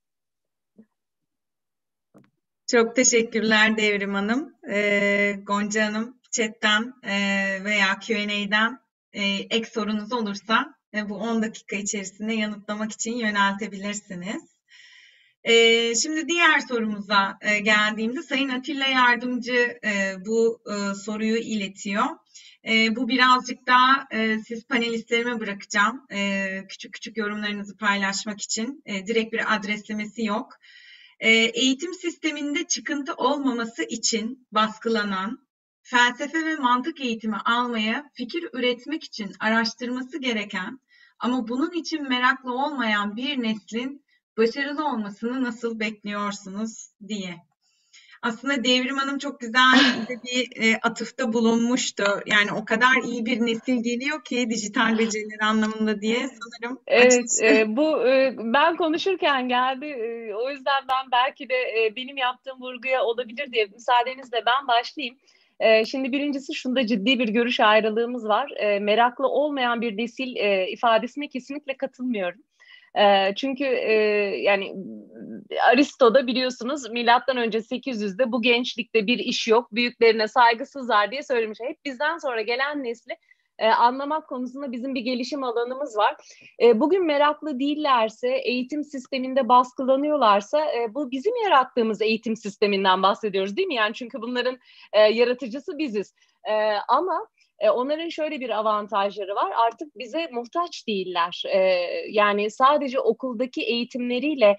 Çok teşekkürler Devrim Hanım. Gonca Hanım, chatten veya Q&A'den ek sorunuz olursa bu 10 dakika içerisinde yanıtlamak için yöneltebilirsiniz. Şimdi diğer sorumuza geldiğimde Sayın Atilla Yardımcı bu soruyu iletiyor. Bu birazcık daha siz panelistlerime bırakacağım. Küçük küçük yorumlarınızı paylaşmak için. Direkt bir adreslemesi yok. Eğitim sisteminde çıkıntı olmaması için baskılanan, felsefe ve mantık eğitimi almaya, fikir üretmek için araştırması gereken ama bunun için meraklı olmayan bir neslin başarılı olmasını nasıl bekliyorsunuz diye. Aslında Devrim Hanım çok güzel bir atıfta bulunmuştu. Yani o kadar iyi bir nesil geliyor ki dijital beceriler anlamında diye sanırım. Evet, bu ben konuşurken geldi. O yüzden ben belki de benim yaptığım vurguya olabilir diye müsaadenizle ben başlayayım. Şimdi birincisi şunda ciddi bir görüş ayrılığımız var. Meraklı olmayan bir nesil ifadesine kesinlikle katılmıyorum. Çünkü yani Aristo'da biliyorsunuz milattan önce 800'de bu gençlikte bir iş yok, büyüklerine saygısızlar diye söylemiş. Hep bizden sonra gelen nesli anlamak konusunda bizim bir gelişim alanımız var. Bugün meraklı değillerse, eğitim sisteminde baskılanıyorlarsa bu bizim yarattığımız eğitim sisteminden bahsediyoruz değil mi? Yani çünkü bunların yaratıcısı biziz. Ama onların şöyle bir avantajları var. Artık bize muhtaç değiller. Yani sadece okuldaki eğitimleriyle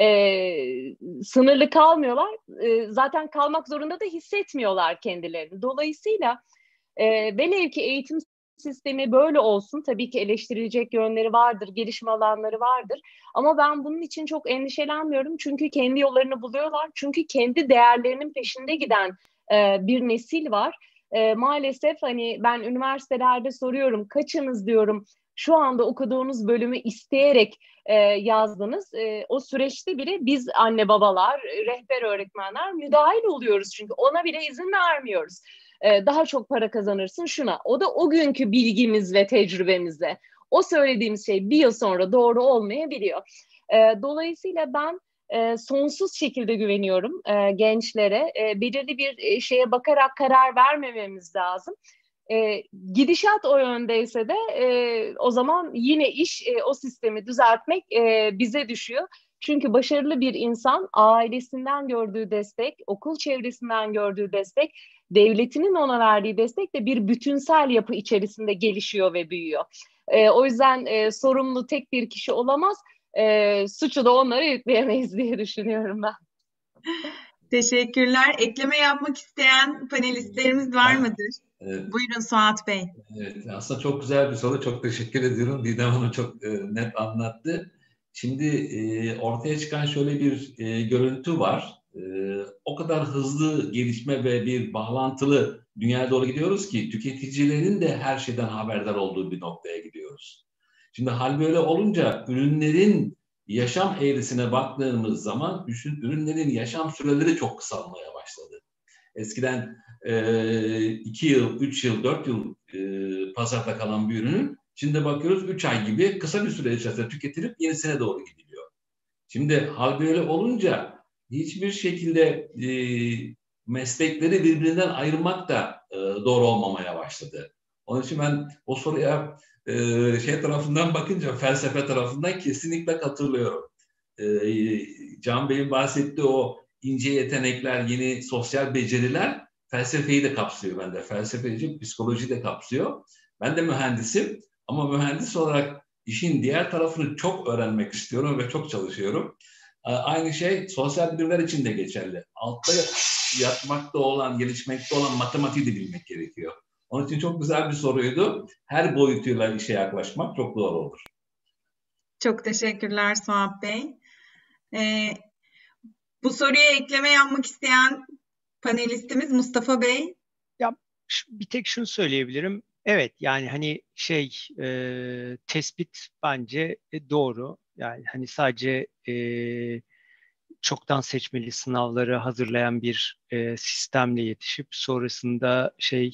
sınırlı kalmıyorlar. Zaten kalmak zorunda da hissetmiyorlar kendilerini. Dolayısıyla velev ki eğitim sistemi böyle olsun. Tabii ki eleştirilecek yönleri vardır, gelişme alanları vardır. Ama ben bunun için çok endişelenmiyorum. Çünkü kendi yollarını buluyorlar. Çünkü kendi değerlerinin peşinde giden bir nesil var. Maalesef hani ben üniversitelerde soruyorum, kaçınız diyorum şu anda okuduğunuz bölümü isteyerek yazdınız. O süreçte bile biz anne babalar, rehber öğretmenler müdahil oluyoruz çünkü ona bile izin vermiyoruz. Daha çok para kazanırsın şuna. O da o günkü bilgimizle, tecrübemizle. O söylediğimiz şey bir yıl sonra doğru olmayabiliyor. Dolayısıyla ben sonsuz şekilde güveniyorum gençlere. Belirli bir şeye bakarak karar vermememiz lazım. Gidişat o yöndeyse de o zaman yine iş o sistemi düzeltmek bize düşüyor. Çünkü başarılı bir insan ailesinden gördüğü destek, okul çevresinden gördüğü destek, devletinin ona verdiği destek de bir bütünsel yapı içerisinde gelişiyor ve büyüyor. O yüzden sorumlu tek bir kişi olamaz. Suçu da onlara yükleyemeyiz diye düşünüyorum ben. Teşekkürler. Ekleme yapmak isteyen panelistlerimiz var mıdır? Evet. Buyurun Suat Bey. Evet, aslında çok güzel bir soru. Çok teşekkür ediyorum. Didem Hanım çok net anlattı. Şimdi ortaya çıkan şöyle bir görüntü var. O kadar hızlı gelişme ve bir bağlantılı dünyaya doğru gidiyoruz ki tüketicilerin de her şeyden haberdar olduğu bir noktaya gidiyoruz. Şimdi hal böyle olunca ürünlerin yaşam eğrisine baktığımız zaman ürünlerin yaşam süreleri çok kısalmaya başladı. Eskiden 2 yıl, 3 yıl, 4 yıl pazarda kalan bir ürünün şimdi bakıyoruz 3 ay gibi kısa bir süre içerisinde tüketilip yenisine doğru gidiliyor. Şimdi hal böyle olunca hiçbir şekilde meslekleri birbirinden ayırmak da doğru olmamaya başladı. Onun için ben o soruya tarafından bakınca, felsefe tarafından kesinlikle katılıyorum. Can Bey'in bahsettiği o ince yetenekler, yeni sosyal beceriler felsefeyi de kapsıyor bende. Felsefeci, psikoloji de kapsıyor. Ben de mühendisim ama mühendis olarak işin diğer tarafını çok öğrenmek istiyorum ve çok çalışıyorum. Aynı şey sosyal bilimler için de geçerli. Altta yatmakta olan, gelişmekte olan matematiği de bilmek gerekiyor. Onun için çok güzel bir soruydu. Her boyutuyla işe yaklaşmak çok doğru olur. Çok teşekkürler Suat Bey. Bu soruya ekleme yapmak isteyen panelistimiz Mustafa Bey. Ya bir tek şunu söyleyebilirim. Evet, yani hani tespit bence doğru. Yani hani sadece çoktan seçmeli sınavları hazırlayan bir sistemle yetişip sonrasında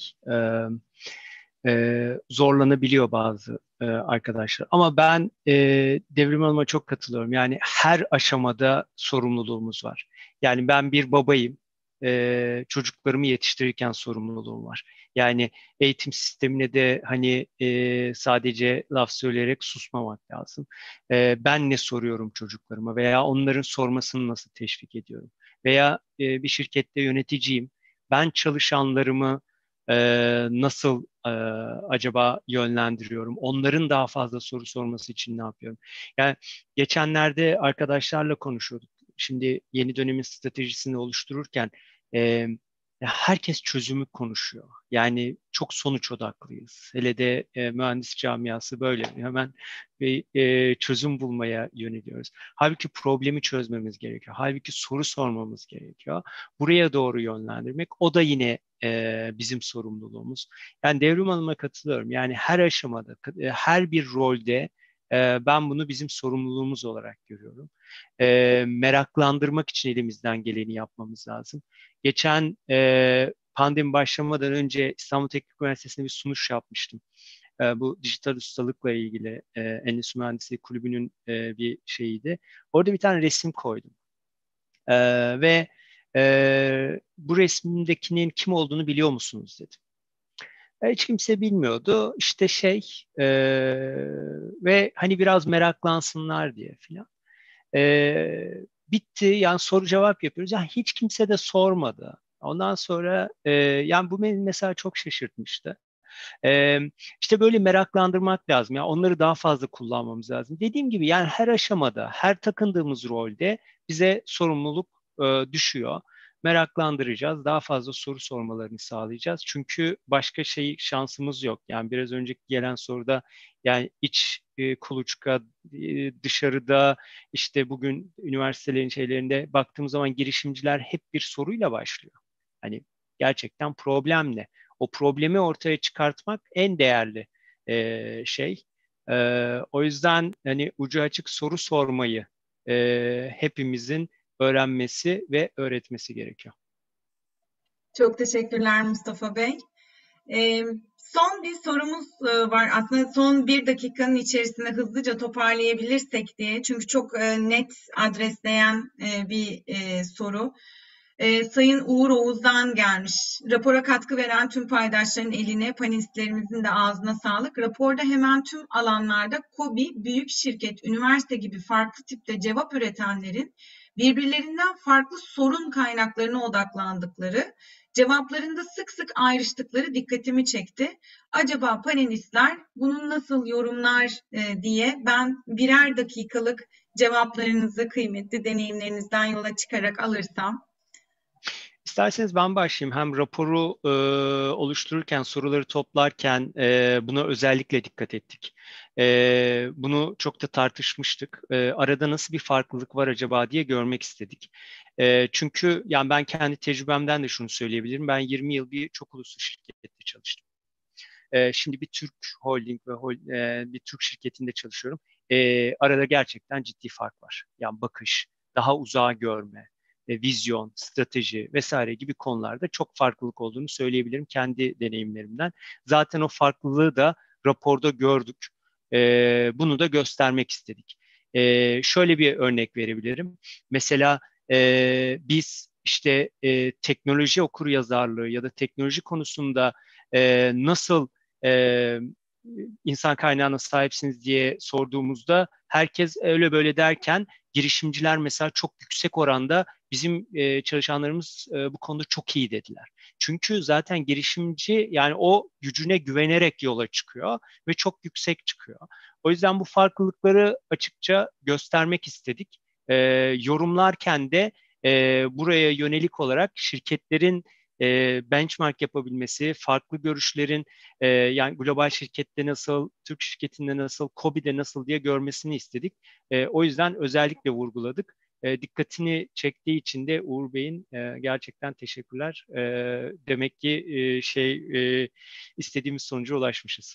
zorlanabiliyor bazı arkadaşlar. Ama ben Devrim Hanım'a çok katılıyorum. Yani her aşamada sorumluluğumuz var. Yani ben bir babayım. Çocuklarımı yetiştirirken sorumluluğum var. Yani eğitim sistemine de hani sadece laf söyleyerek susmamak lazım. Ben ne soruyorum çocuklarıma veya onların sormasını nasıl teşvik ediyorum? Veya bir şirkette yöneticiyim. Ben çalışanlarımı nasıl acaba yönlendiriyorum? Onların daha fazla soru sorması için ne yapıyorum? Yani geçenlerde arkadaşlarla konuşuyorduk. Şimdi yeni dönemin stratejisini oluştururken e, herkes çözümü konuşuyor. Yani çok sonuç odaklıyız. Hele de mühendis camiası böyle. Hemen bir çözüm bulmaya yöneliyoruz. Halbuki problemi çözmemiz gerekiyor. Halbuki soru sormamız gerekiyor. Buraya doğru yönlendirmek, o da yine bizim sorumluluğumuz. Yani Devrim Hanım'a katılıyorum. Yani her aşamada, her bir rolde ben bunu bizim sorumluluğumuz olarak görüyorum. Meraklandırmak için elimizden geleni yapmamız lazım. Geçen pandemi başlamadan önce İstanbul Teknik Üniversitesi'nde bir sunuş yapmıştım. Bu dijital ustalıkla ilgili Endüstri Mühendisliği Kulübü'nün bir şeyiydi. Orada bir tane resim koydum. Ve bu resmindekinin kim olduğunu biliyor musunuz dedim. Hiç kimse bilmiyordu. İşte ve hani biraz meraklansınlar diye filan. Bitti, yani soru cevap yapıyoruz. Yani hiç kimse de sormadı. Ondan sonra yani bu beni mesela çok şaşırtmıştı. İşte böyle meraklandırmak lazım. Yani onları daha fazla kullanmamız lazım. Dediğim gibi yani her aşamada, her takındığımız rolde bize sorumluluk düşüyor. Meraklandıracağız. Daha fazla soru sormalarını sağlayacağız. Çünkü başka şansımız yok. Yani biraz önceki gelen soruda yani iç kuluçka, dışarıda işte bugün üniversitelerin şeylerinde baktığımız zaman girişimciler hep bir soruyla başlıyor. Hani gerçekten problem ne? O problemi ortaya çıkartmak en değerli şey. O yüzden hani ucu açık soru sormayı hepimizin öğrenmesi ve öğretmesi gerekiyor. Çok teşekkürler Mustafa Bey. Son bir sorumuz var. Aslında son bir dakikanın içerisinde hızlıca toparlayabilirsek diye. Çünkü çok net adresleyen bir soru. Sayın Uğur Oğuz'dan gelmiş. Rapora katkı veren tüm paydaşların eline, panelistlerimizin de ağzına sağlık. Raporda hemen tüm alanlarda KOBİ, büyük şirket, üniversite gibi farklı tipte cevap üretenlerin birbirlerinden farklı sorun kaynaklarına odaklandıkları, cevaplarında sık sık ayrıştıkları dikkatimi çekti. Acaba panelistler bunu nasıl yorumlar diye ben birer dakikalık cevaplarınızı kıymetli deneyimlerinizden yola çıkarak alırsam. İsterseniz ben başlayayım. Hem raporu oluştururken, soruları toplarken buna özellikle dikkat ettik. Bunu çok da tartışmıştık. Arada nasıl bir farklılık var acaba diye görmek istedik. Çünkü yani ben kendi tecrübemden de şunu söyleyebilirim. Ben 20 yıl bir çok uluslu şirkette çalıştım. Şimdi bir Türk holding ve bir Türk şirketinde çalışıyorum. Arada gerçekten ciddi fark var. Yani bakış, daha uzağa görme, vizyon, strateji vesaire gibi konularda çok farklılık olduğunu söyleyebilirim kendi deneyimlerimden. Zaten o farklılığı da raporda gördük. Bunu da göstermek istedik. Şöyle bir örnek verebilirim. Mesela biz işte teknoloji okuryazarlığı ya da teknoloji konusunda nasıl insan kaynağına sahipsiniz diye sorduğumuzda herkes öyle böyle derken girişimciler mesela çok yüksek oranda bizim çalışanlarımız bu konuda çok iyi dediler. Çünkü zaten girişimci yani o gücüne güvenerek yola çıkıyor ve çok yüksek çıkıyor. O yüzden bu farklılıkları açıkça göstermek istedik. Yorumlarken de buraya yönelik olarak şirketlerin benchmark yapabilmesi, farklı görüşlerin yani global şirkette nasıl, Türk şirketinde nasıl, KOBİ'de nasıl diye görmesini istedik. O yüzden özellikle vurguladık. Dikkatini çektiği için de Uğur Bey'in gerçekten teşekkürler. Demek ki istediğimiz sonuca ulaşmışız.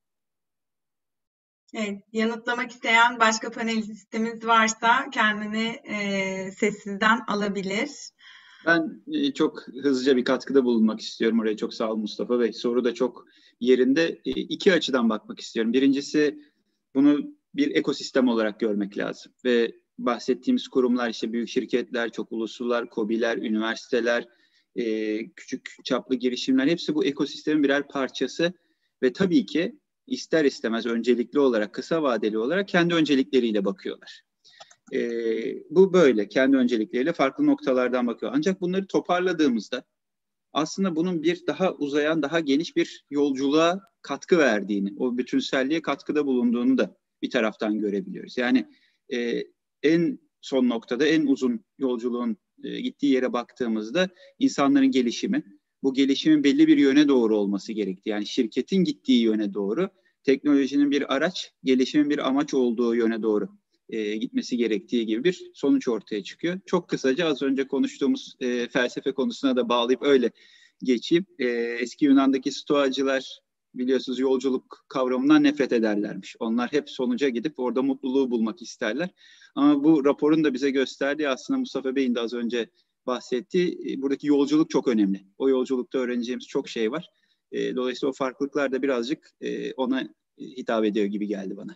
Evet, yanıtlamak isteyen başka panelistimiz varsa kendini sessizden alabilir. Ben çok hızlıca bir katkıda bulunmak istiyorum oraya. Çok sağ olun Mustafa Bey. Soru da çok yerinde. İki açıdan bakmak istiyorum. Birincisi bunu bir ekosistem olarak görmek lazım. Ve bahsettiğimiz kurumlar işte büyük şirketler, çok uluslular, KOBİ'ler, üniversiteler, küçük çaplı girişimler hepsi bu ekosistemin birer parçası. Ve tabii ki ister istemez öncelikli olarak, kısa vadeli olarak kendi öncelikleriyle bakıyorlar. Bu böyle kendi öncelikleriyle farklı noktalardan bakıyor. Ancak bunları toparladığımızda aslında bunun bir daha uzayan, daha geniş bir yolculuğa katkı verdiğini, o bütünselliğe katkıda bulunduğunu da bir taraftan görebiliyoruz. Yani en son noktada en uzun yolculuğun gittiği yere baktığımızda insanların gelişimi, bu gelişimin belli bir yöne doğru olması gerektiği, yani şirketin gittiği yöne doğru, teknolojinin bir araç, gelişimin bir amaç olduğu yöne doğru gitmesi gerektiği gibi bir sonuç ortaya çıkıyor. Çok kısaca az önce konuştuğumuz felsefe konusuna da bağlayıp öyle geçeyim. Eski Yunan'daki stoacılar biliyorsunuz yolculuk kavramından nefret ederlermiş. Onlar hep sonuca gidip orada mutluluğu bulmak isterler. Ama bu raporun da bize gösterdiği aslında Mustafa Bey'in de az önce bahsettiği buradaki yolculuk çok önemli. O yolculukta öğreneceğimiz çok şey var. Dolayısıyla o farklılıklar da birazcık ona hitap ediyor gibi geldi bana.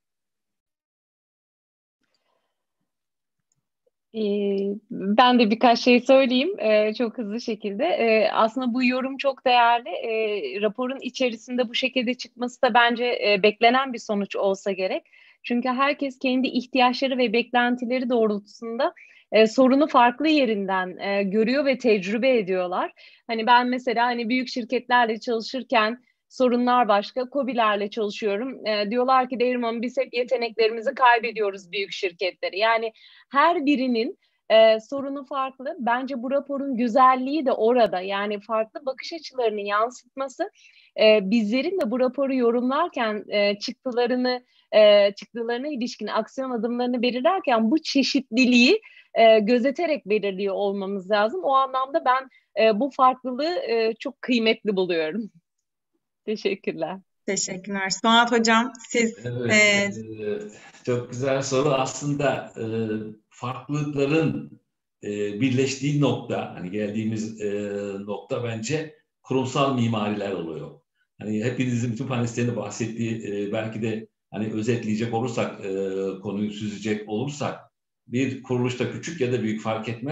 Ben de birkaç şey söyleyeyim çok hızlı şekilde. Aslında bu yorum çok değerli. Raporun içerisinde bu şekilde çıkması da bence beklenen bir sonuç olsa gerek. Çünkü herkes kendi ihtiyaçları ve beklentileri doğrultusunda sorunu farklı yerinden görüyor ve tecrübe ediyorlar. Hani ben mesela hani büyük şirketlerle çalışırken sorunlar başka. KOBİ'lerle çalışıyorum. Diyorlar ki Devrim Hanım biz hep yeteneklerimizi kaybediyoruz büyük şirketleri. Yani her birinin sorunu farklı. Bence bu raporun güzelliği de orada. Yani farklı bakış açılarını yansıtması bizlerin de bu raporu yorumlarken çıktılarına ilişkin aksiyon adımlarını belirlerken bu çeşitliliği gözeterek belirliyor olmamız lazım. O anlamda ben bu farklılığı çok kıymetli buluyorum. Teşekkürler. Teşekkürler. Suat Hocam siz... Evet, çok güzel soru. Aslında farklılıkların birleştiği nokta, hani geldiğimiz nokta bence kurumsal mimariler oluyor. Hani hepinizin bütün panelistlerin bahsettiği belki de hani özetleyecek olursak, konuyu süzecek olursak bir kuruluşta küçük ya da büyük fark etmez.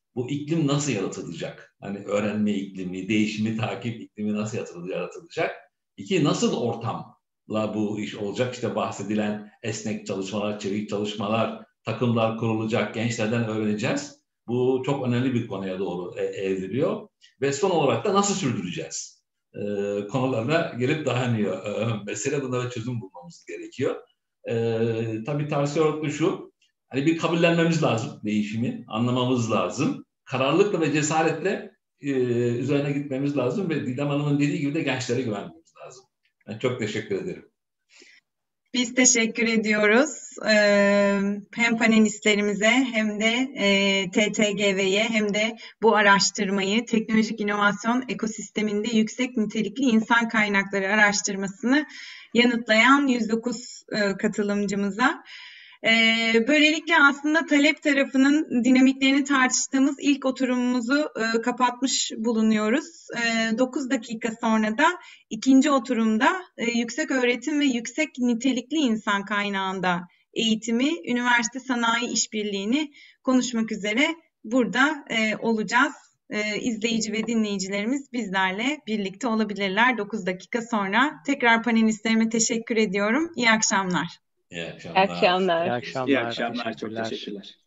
bu iklim nasıl yaratılacak? Hani öğrenme iklimi, değişimi takip iklimi nasıl yaratılacak? İki, nasıl ortamla bu iş olacak? İşte bahsedilen esnek çalışmalar, çevik çalışmalar, takımlar kurulacak, gençlerden öğreneceğiz. Bu çok önemli bir konuya doğru evriliyor. Ve son olarak da nasıl sürdüreceğiz? Konularına gelip dayanıyor. Mesele bunlara çözüm bulmamız gerekiyor. Tabii tavsiye olarak da şu, hani bir kabullenmemiz lazım değişimi, anlamamız lazım. Kararlılıkla ve cesaretle üzerine gitmemiz lazım ve Didem Hanım'ın dediği gibi de gençlere güvenmemiz lazım. Ben çok teşekkür ederim. Biz teşekkür ediyoruz. Hem panelistlerimize hem de TTGV'ye hem de bu araştırmayı teknolojik inovasyon ekosisteminde yüksek nitelikli insan kaynakları araştırmasını yanıtlayan 109 katılımcımıza. Böylelikle aslında talep tarafının dinamiklerini tartıştığımız ilk oturumumuzu kapatmış bulunuyoruz. 9 dakika sonra da ikinci oturumda yüksek öğretim ve yüksek nitelikli insan kaynağında eğitimi, üniversite sanayi işbirliğini konuşmak üzere burada olacağız. İzleyici ve dinleyicilerimiz bizlerle birlikte olabilirler 9 dakika sonra. Tekrar panelistlerime teşekkür ediyorum. İyi akşamlar. İyi İyi akşamlar. akşamlar. İyi akşamlar. İyi akşamlar. Çok Teşekkürler. teşekkürler.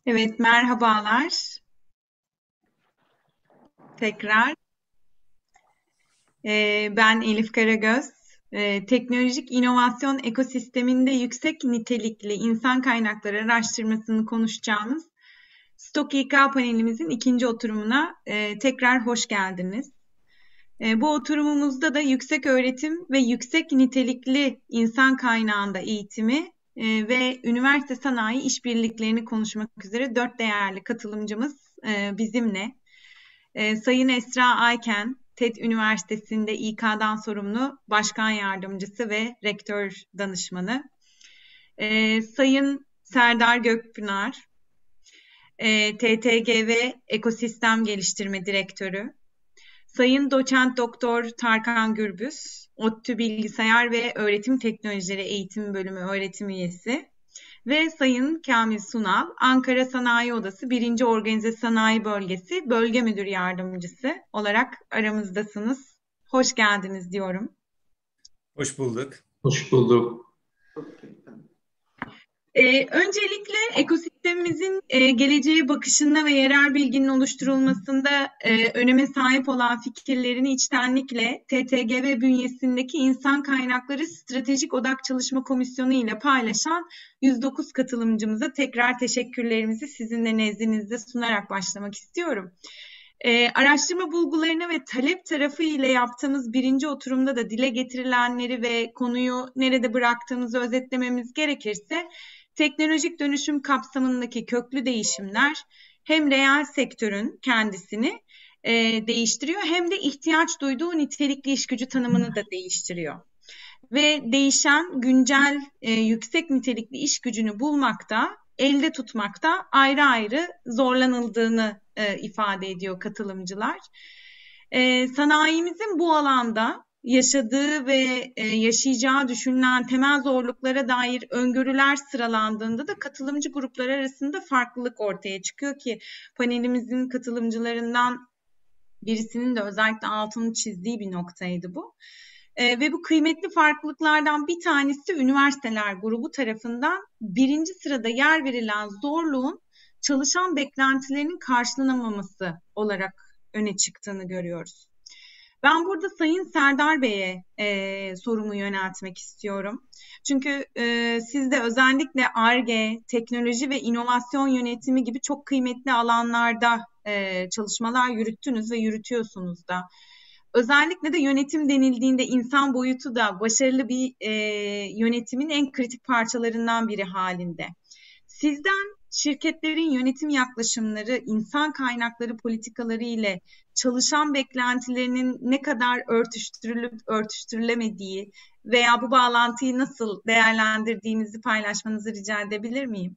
Evet, merhabalar. Tekrar. Ben Elif Karagöz. Teknolojik inovasyon ekosisteminde yüksek nitelikli insan kaynakları araştırmasını konuşacağımız Stok İK panelimizin ikinci oturumuna tekrar hoş geldiniz. Bu oturumumuzda da yüksek öğretim ve yüksek nitelikli insan kaynağında eğitimi ve üniversite sanayi işbirliklerini konuşmak üzere 4 değerli katılımcımız bizimle. Sayın Esra Ayken, TED Üniversitesi'nde İK'dan sorumlu Başkan Yardımcısı ve Rektör Danışmanı. Sayın Serdar Gökpınar, TTGV Ekosistem Geliştirme Direktörü. Sayın Doçent Doktor Tarkan Gürbüz, ODTÜ Bilgisayar ve Öğretim Teknolojileri Eğitim Bölümü öğretim üyesi ve Sayın Kamil Sunal, Ankara Sanayi Odası 1. Organize Sanayi Bölgesi Bölge Müdür Yardımcısı olarak aramızdasınız. Hoş geldiniz diyorum. Hoş bulduk. Hoş bulduk. Öncelikle ekosistemimizin geleceğe bakışında ve yerel bilginin oluşturulmasında öneme sahip olan fikirlerini içtenlikle TTGV bünyesindeki İnsan Kaynakları Stratejik Odak Çalışma Komisyonu ile paylaşan 109 katılımcımıza tekrar teşekkürlerimizi sizinle nezdinizde sunarak başlamak istiyorum. Araştırma bulgularını ve talep tarafı ile yaptığımız birinci oturumda da dile getirilenleri ve konuyu nerede bıraktığımızı özetlememiz gerekirse, teknolojik dönüşüm kapsamındaki köklü değişimler hem reel sektörün kendisini değiştiriyor hem de ihtiyaç duyduğu nitelikli iş gücü tanımını da değiştiriyor. Ve değişen güncel yüksek nitelikli iş gücünü bulmakta, elde tutmakta ayrı ayrı zorlanıldığını ifade ediyor katılımcılar. Sanayimizin bu alanda yaşadığı ve yaşayacağı düşünülen temel zorluklara dair öngörüler sıralandığında da katılımcı gruplar arasında farklılık ortaya çıkıyor ki panelimizin katılımcılarından birisinin de özellikle altını çizdiği bir noktaydı bu. Ve bu kıymetli farklılıklardan bir tanesi üniversiteler grubu tarafından birinci sırada yer verilen zorluğun çalışan beklentilerinin karşılanamaması olarak öne çıktığını görüyoruz. Ben burada Sayın Serdar Bey'e sorumu yöneltmek istiyorum. Çünkü siz de özellikle Ar-Ge, teknoloji ve inovasyon yönetimi gibi çok kıymetli alanlarda çalışmalar yürüttünüz ve yürütüyorsunuz da. Özellikle de yönetim denildiğinde insan boyutu da başarılı bir yönetimin en kritik parçalarından biri halinde. Sizden şirketlerin yönetim yaklaşımları, insan kaynakları politikaları ile çalışan beklentilerinin ne kadar örtüştürülüp örtüştürülemediği veya bu bağlantıyı nasıl değerlendirdiğinizi paylaşmanızı rica edebilir miyim?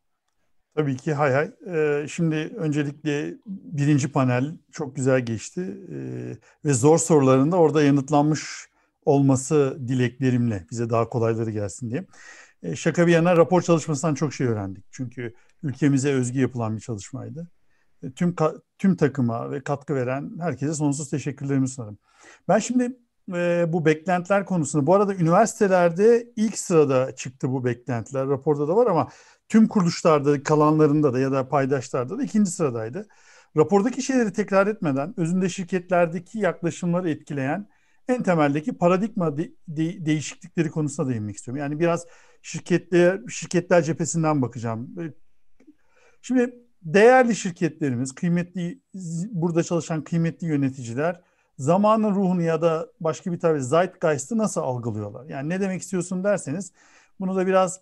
Tabii ki hay. Şimdi öncelikle birinci panel çok güzel geçti ve zor soruların da orada yanıtlanmış olması dileklerimle bize daha kolayları gelsin diye. Şaka bir yana rapor çalışmasından çok şey öğrendik. Çünkü ülkemize özgü yapılan bir çalışmaydı. Tüm takıma ve katkı veren herkese sonsuz teşekkürlerimi sunarım. Ben şimdi bu beklentiler konusunda, bu arada üniversitelerde ilk sırada çıktı bu beklentiler. Raporda da var ama tüm kuruluşlarda, kalanlarında da ya da paydaşlarda da ikinci sıradaydı. Rapordaki şeyleri tekrar etmeden özünde şirketlerdeki yaklaşımları etkileyen en temeldeki paradigma değişiklikleri konusuna değinmek istiyorum. Yani biraz şirketler cephesinden bakacağım. Şimdi değerli şirketlerimiz, burada çalışan kıymetli yöneticiler zamanın ruhunu ya da başka bir tabirle zeitgeist'ı nasıl algılıyorlar? Yani ne demek istiyorsun derseniz bunu da biraz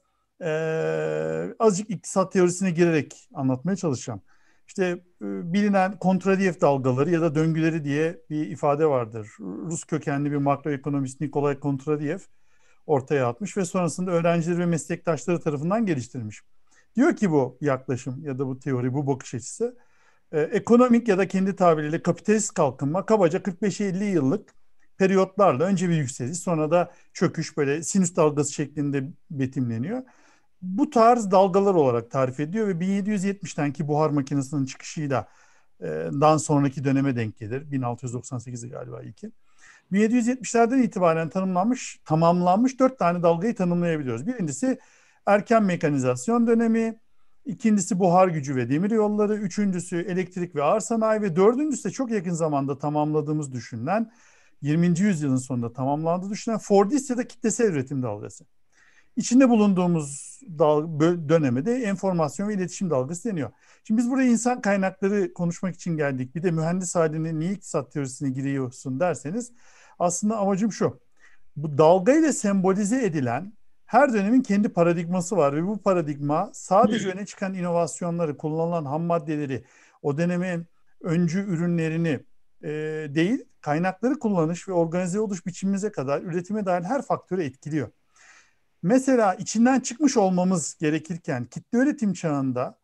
azıcık iktisat teorisine girerek anlatmaya çalışacağım. İşte bilinen Kondratyev dalgaları ya da döngüleri diye bir ifade vardır. Rus kökenli bir makroekonomist Nikolay Kondratyev ortaya atmış ve sonrasında öğrencileri ve meslektaşları tarafından geliştirilmiş. Diyor ki bu yaklaşım ya da bu teori, bu bakış açısı ekonomik ya da kendi tabiriyle kapitalist kalkınma kabaca 45-50 yıllık periyotlarla önce bir yükseliş sonra da çöküş böyle sinüs dalgası şeklinde betimleniyor. Bu tarz dalgalar olarak tarif ediyor ve 1770'ten ki buhar makinesinin çıkışıyla dan sonraki döneme denk gelir. 1698'i galiba ilki. 1770'lerden itibaren tamamlanmış 4 tane dalgayı tanımlayabiliyoruz. Birincisi erken mekanizasyon dönemi, İkincisi buhar gücü ve demir yolları. Üçüncüsü elektrik ve ağır sanayi ve dördüncüsü de çok yakın zamanda tamamladığımız düşünülen 20. yüzyılın sonunda tamamlandığı düşünülen Fordist ya da kitlesel üretim dalgası. İçinde bulunduğumuz döneme de enformasyon ve iletişim dalgası deniyor. Şimdi biz buraya insan kaynakları konuşmak için geldik. Bir de mühendis haline niye iktisat teorisine giriyorsun derseniz aslında amacım şu. Bu dalgayla sembolize edilen her dönemin kendi paradigması var ve bu paradigma sadece öne çıkan inovasyonları, kullanılan ham maddeleri, o dönemin öncü ürünlerini değil, kaynakları kullanış ve organize oluş biçimimize kadar üretime dair her faktörü etkiliyor. Mesela içinden çıkmış olmamız gerekirken kitle üretim çağında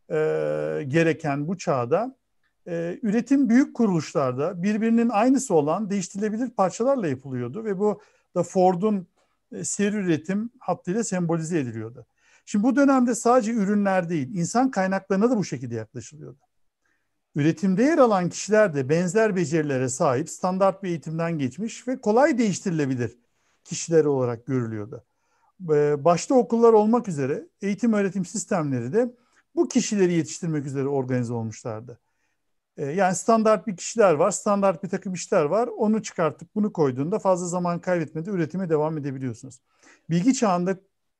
gereken bu çağda üretim büyük kuruluşlarda birbirinin aynısı olan değiştirilebilir parçalarla yapılıyordu ve bu da Ford'un seri üretim hattıyla sembolize ediliyordu. Şimdi bu dönemde sadece ürünler değil, insan kaynaklarına da bu şekilde yaklaşılıyordu. Üretimde yer alan kişiler de benzer becerilere sahip, standart bir eğitimden geçmiş ve kolay değiştirilebilir kişiler olarak görülüyordu. Başta okullar olmak üzere eğitim öğretim sistemleri de bu kişileri yetiştirmek üzere organize olmuşlardı. Yani standart bir kişiler var, standart bir takım işler var. Onu çıkartıp bunu koyduğunda fazla zaman kaybetmeden üretime devam edebiliyorsunuz. Bilgi çağında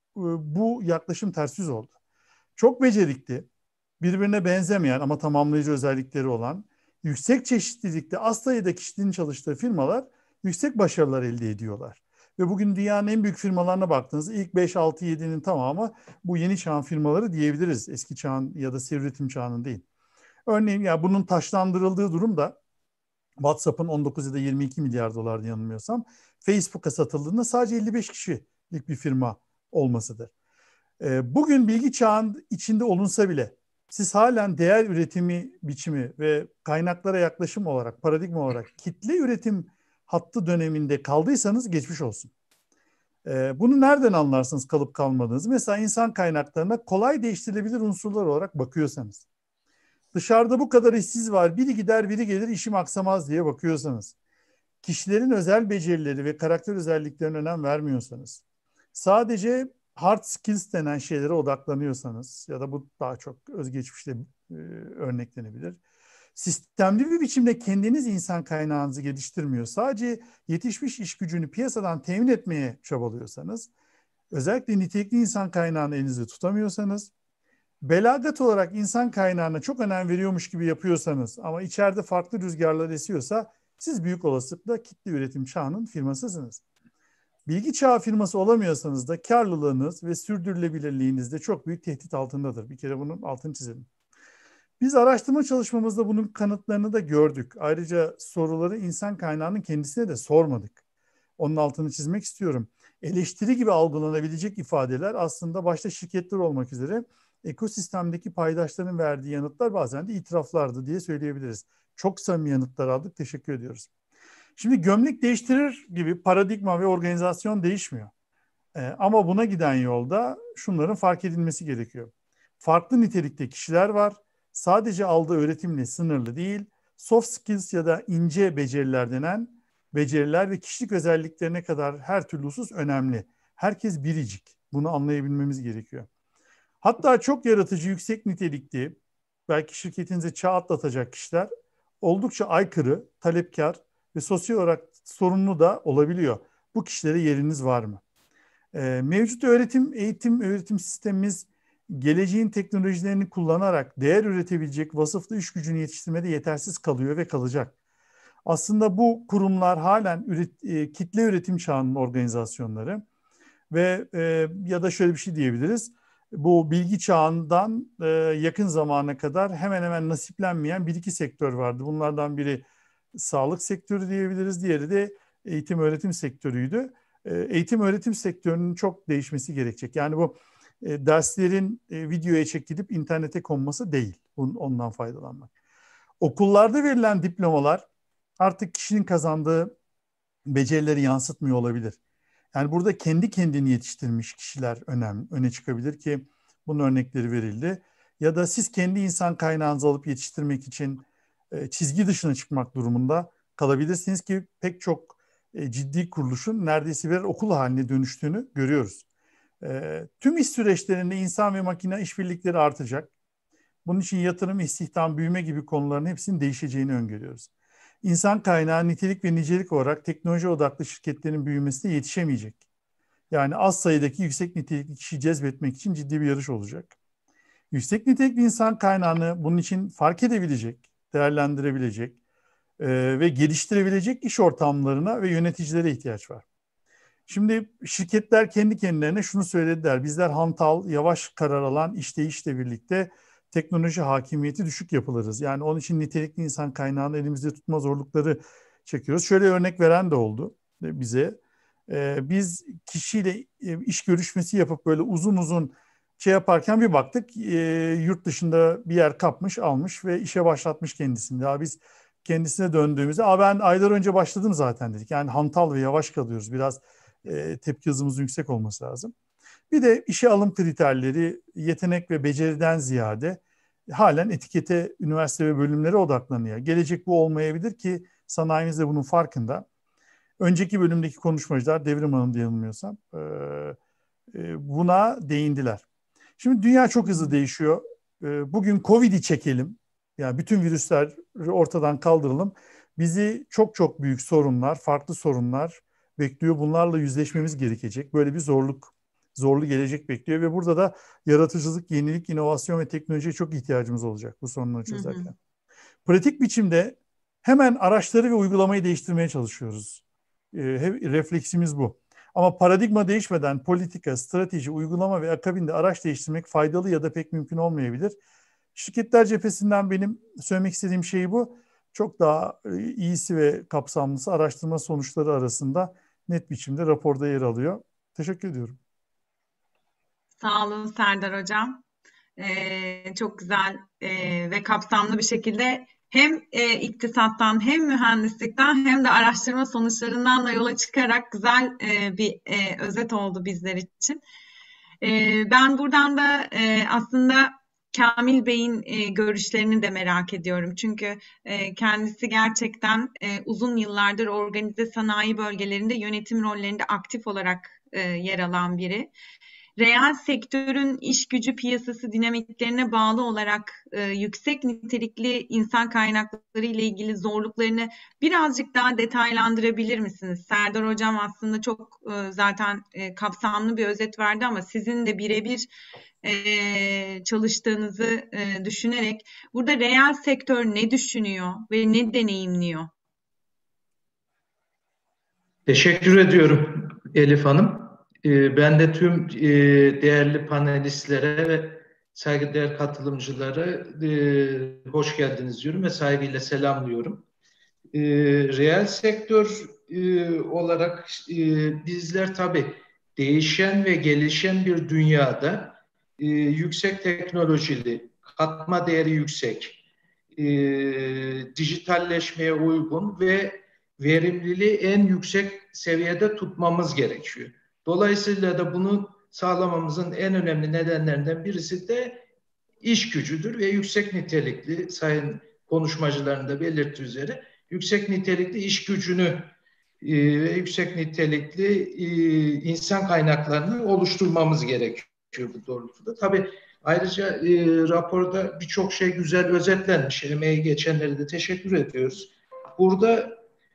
bu yaklaşım ters yüz oldu. Çok becerikli, birbirine benzemeyen ama tamamlayıcı özellikleri olan, yüksek çeşitlilikte az sayıda kişinin çalıştığı firmalar yüksek başarılar elde ediyorlar. Ve bugün dünyanın en büyük firmalarına baktığınızda ilk 5, 6, 7'nin tamamı bu yeni çağın firmaları diyebiliriz. Eski çağın ya da seri üretim çağının değil. Örneğin ya bunun taşlandırıldığı durum da WhatsApp'ın 19 ya da 22 milyar dolar yanılmıyorsam Facebook'a satıldığında sadece 55 kişilik bir firma olmasıdır. Bugün bilgi çağın içinde olunsa bile siz halen değer üretimi biçimi ve kaynaklara yaklaşım olarak, paradigma olarak kitle üretim hattı döneminde kaldıysanız geçmiş olsun. Bunu nereden anlarsınız kalıp kalmadığınızı? Mesela insan kaynaklarına kolay değiştirilebilir unsurlar olarak bakıyorsanız. Dışarıda bu kadar işsiz var, biri gider biri gelir işim aksamaz diye bakıyorsanız. Kişilerin özel becerileri ve karakter özelliklerine önem vermiyorsanız. Sadece hard skills denen şeylere odaklanıyorsanız ya da bu daha çok özgeçmişte örneklenebilir. Sistemli bir biçimde kendiniz insan kaynağınızı geliştirmiyor. Sadece yetişmiş iş gücünü piyasadan temin etmeye çabalıyorsanız, özellikle nitelikli insan kaynağını elinizde tutamıyorsanız, belagat olarak insan kaynağına çok önem veriyormuş gibi yapıyorsanız ama içeride farklı rüzgarlar esiyorsa siz büyük olasılıkla kitle üretim çağının firmasısınız. Bilgi çağı firması olamıyorsanız da karlılığınız ve sürdürülebilirliğiniz de çok büyük tehdit altındadır. Bir kere bunun altını çizelim. Biz araştırma çalışmamızda bunun kanıtlarını da gördük. Ayrıca soruları insan kaynağının kendisine de sormadık. Onun altını çizmek istiyorum. Eleştiri gibi algılanabilecek ifadeler aslında başta şirketler olmak üzere ekosistemdeki paydaşların verdiği yanıtlar bazen de itiraflardı diye söyleyebiliriz. Çok samimi yanıtlar aldık. Teşekkür ediyoruz. Şimdi gömlek değiştirir gibi paradigma ve organizasyon değişmiyor. Ama buna giden yolda şunların fark edilmesi gerekiyor. Farklı nitelikte kişiler var. Sadece aldığı öğretimle sınırlı değil. Soft skills ya da ince beceriler denen beceriler ve kişilik özelliklerine kadar her türlü husus önemli. Herkes biricik. Bunu anlayabilmemiz gerekiyor. Hatta çok yaratıcı, yüksek nitelikli, belki şirketinize çağ atlatacak kişiler oldukça aykırı, talepkar ve sosyal olarak sorunlu da olabiliyor. Bu kişilere yeriniz var mı? Mevcut öğretim sistemimiz geleceğin teknolojilerini kullanarak değer üretebilecek vasıflı iş gücünü yetiştirmede yetersiz kalıyor ve kalacak. Aslında bu kurumlar halen kitle üretim çağının organizasyonları ve ya da şöyle bir şey diyebiliriz. Bu bilgi çağından yakın zamana kadar hemen hemen nasiplenmeyen bir iki sektör vardı. Bunlardan biri sağlık sektörü diyebiliriz. Diğeri de eğitim öğretim sektörüydü. Eğitim öğretim sektörünün çok değişmesi gerekecek. Yani bu derslerin videoya çekilip internete konması değil. Ondan faydalanmak. Okullarda verilen diplomalar artık kişinin kazandığı becerileri yansıtmıyor olabilir. Yani burada kendi kendini yetiştirmiş kişiler öne çıkabilir ki bunun örnekleri verildi. Ya da siz kendi insan kaynağınızı alıp yetiştirmek için çizgi dışına çıkmak durumunda kalabilirsiniz ki pek çok ciddi kuruluşun neredeyse birer okul haline dönüştüğünü görüyoruz. Tüm iş süreçlerinde insan ve makine işbirlikleri artacak. Bunun için yatırım, istihdam, büyüme gibi konuların hepsinin değişeceğini öngörüyoruz. İnsan kaynağı nitelik ve nicelik olarak teknoloji odaklı şirketlerin büyümesine yetişemeyecek. Yani az sayıdaki yüksek nitelikli kişiyi cezbetmek için ciddi bir yarış olacak. Yüksek nitelikli insan kaynağını bunun için fark edebilecek, değerlendirebilecek ve geliştirebilecek iş ortamlarına ve yöneticilere ihtiyaç var. Şimdi şirketler kendi kendilerine şunu söylediler. Bizler hantal, yavaş karar alan işleyişle birlikte teknoloji hakimiyeti düşük yapılarız. Yani onun için nitelikli insan kaynağını elimizde tutma zorlukları çekiyoruz. Şöyle örnek veren de oldu bize. Biz kişiyle iş görüşmesi yapıp böyle uzun uzun şey yaparken bir baktık yurt dışında bir yer kapmış, almış ve işe başlatmış kendisini. Daha biz kendisine döndüğümüzde ben aylar önce başladım zaten dedik. Yani hantal ve yavaş kalıyoruz. Biraz tepki hızımızın yüksek olması lazım. Bir de işe alım kriterleri yetenek ve beceriden ziyade halen etikete, üniversite ve bölümlere odaklanıyor. Gelecek bu olmayabilir ki sanayimiz de bunun farkında. Önceki bölümdeki konuşmacılar, Devrim Hanım diye yanılmıyorsam, buna değindiler. Şimdi dünya çok hızlı değişiyor. Bugün Covid'i çekelim. Yani bütün virüsler ortadan kaldıralım. Bizi çok çok büyük sorunlar, farklı sorunlar bekliyor. Bunlarla yüzleşmemiz gerekecek. Böyle bir zorlu gelecek bekliyor ve burada da yaratıcılık, yenilik, inovasyon ve teknolojiye çok ihtiyacımız olacak bu sorunları çözerken. Pratik biçimde hemen araçları ve uygulamayı değiştirmeye çalışıyoruz. Refleksimiz bu. Ama paradigma değişmeden politika, strateji, uygulama ve akabinde araç değiştirmek faydalı ya da pek mümkün olmayabilir. Şirketler cephesinden benim söylemek istediğim şey bu. Çok daha iyisi ve kapsamlısı araştırma sonuçları arasında net biçimde raporda yer alıyor. Teşekkür ediyorum. Sağ olun Serdar Hocam. Çok güzel ve kapsamlı bir şekilde hem iktisattan hem mühendislikten hem de araştırma sonuçlarından da yola çıkarak güzel bir özet oldu bizler için. Ben buradan da aslında Kamil Bey'in görüşlerini de merak ediyorum. Çünkü kendisi gerçekten uzun yıllardır organize sanayi bölgelerinde yönetim rollerinde aktif olarak yer alan biri. Reel sektörün iş gücü piyasası dinamiklerine bağlı olarak yüksek nitelikli insan kaynakları ile ilgili zorluklarını birazcık daha detaylandırabilir misiniz? Serdar Hocam aslında çok zaten kapsamlı bir özet verdi ama sizin de birebir çalıştığınızı düşünerek burada reel sektör ne düşünüyor ve ne deneyimliyor? Teşekkür ediyorum Elif Hanım. Ben de tüm değerli panelistlere ve saygıdeğer katılımcılara hoş geldiniz diyorum ve saygıyla selamlıyorum. Reel sektör olarak bizler tabii değişen ve gelişen bir dünyada yüksek teknolojili, katma değeri yüksek, dijitalleşmeye uygun ve verimliliği en yüksek seviyede tutmamız gerekiyor. Dolayısıyla da bunu sağlamamızın en önemli nedenlerinden birisi de iş gücüdür ve yüksek nitelikli, sayın konuşmacıların da belirttiği üzere yüksek nitelikli iş gücünü ve yüksek nitelikli insan kaynaklarını oluşturmamız gerekiyor bu doğrultuda. Tabii ayrıca raporda birçok şey güzel özetlenmiş. Emeği geçenlere de teşekkür ediyoruz. Burada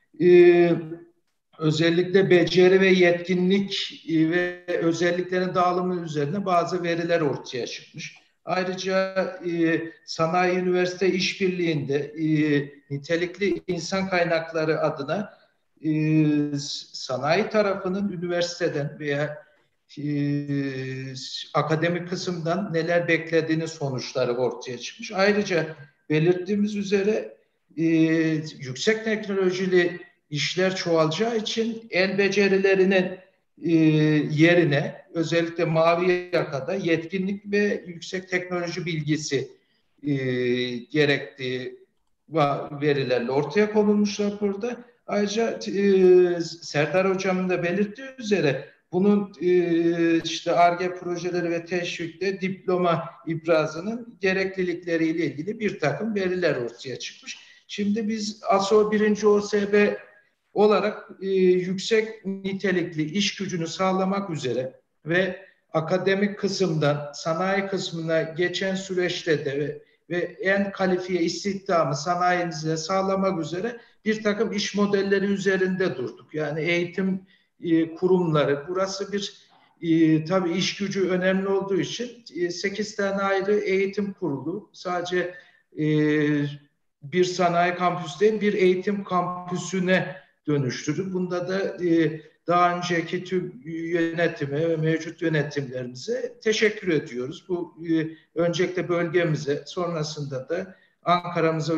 özellikle beceri ve yetkinlik ve özelliklerin dağılımı üzerine bazı veriler ortaya çıkmış. Ayrıca Sanayi Üniversite İşbirliği'nde nitelikli insan kaynakları adına sanayi tarafının üniversiteden veya akademik kısımdan neler beklediğini sonuçları ortaya çıkmış. Ayrıca belirttiğimiz üzere yüksek teknolojili işler çoğalacağı için el becerilerinin yerine özellikle mavi yakada yetkinlik ve yüksek teknoloji bilgisi gerektiği verilerle ortaya konulmuşlar burada. Ayrıca Serdar Hocam'ın da belirttiği üzere bunun işte Ar-Ge projeleri ve teşvikte diploma ibrazının gereklilikleriyle ilgili bir takım veriler ortaya çıkmış. Şimdi biz ASO 1. OSB olarak yüksek nitelikli iş gücünü sağlamak üzere ve akademik kısımdan sanayi kısmına geçen süreçte de ve en kalifiye istihdamı sanayimizde sağlamak üzere bir takım iş modelleri üzerinde durduk. Yani eğitim kurumları, burası bir tabii iş gücü önemli olduğu için 8 tane ayrı eğitim kurulu, sadece bir sanayi kampüsü değil, bir eğitim kampüsüne dönüştürdük. Bunda da daha önceki tüm yönetime ve mevcut yönetimlerimize teşekkür ediyoruz. Bu öncelikle bölgemize, sonrasında da Ankara'mıza,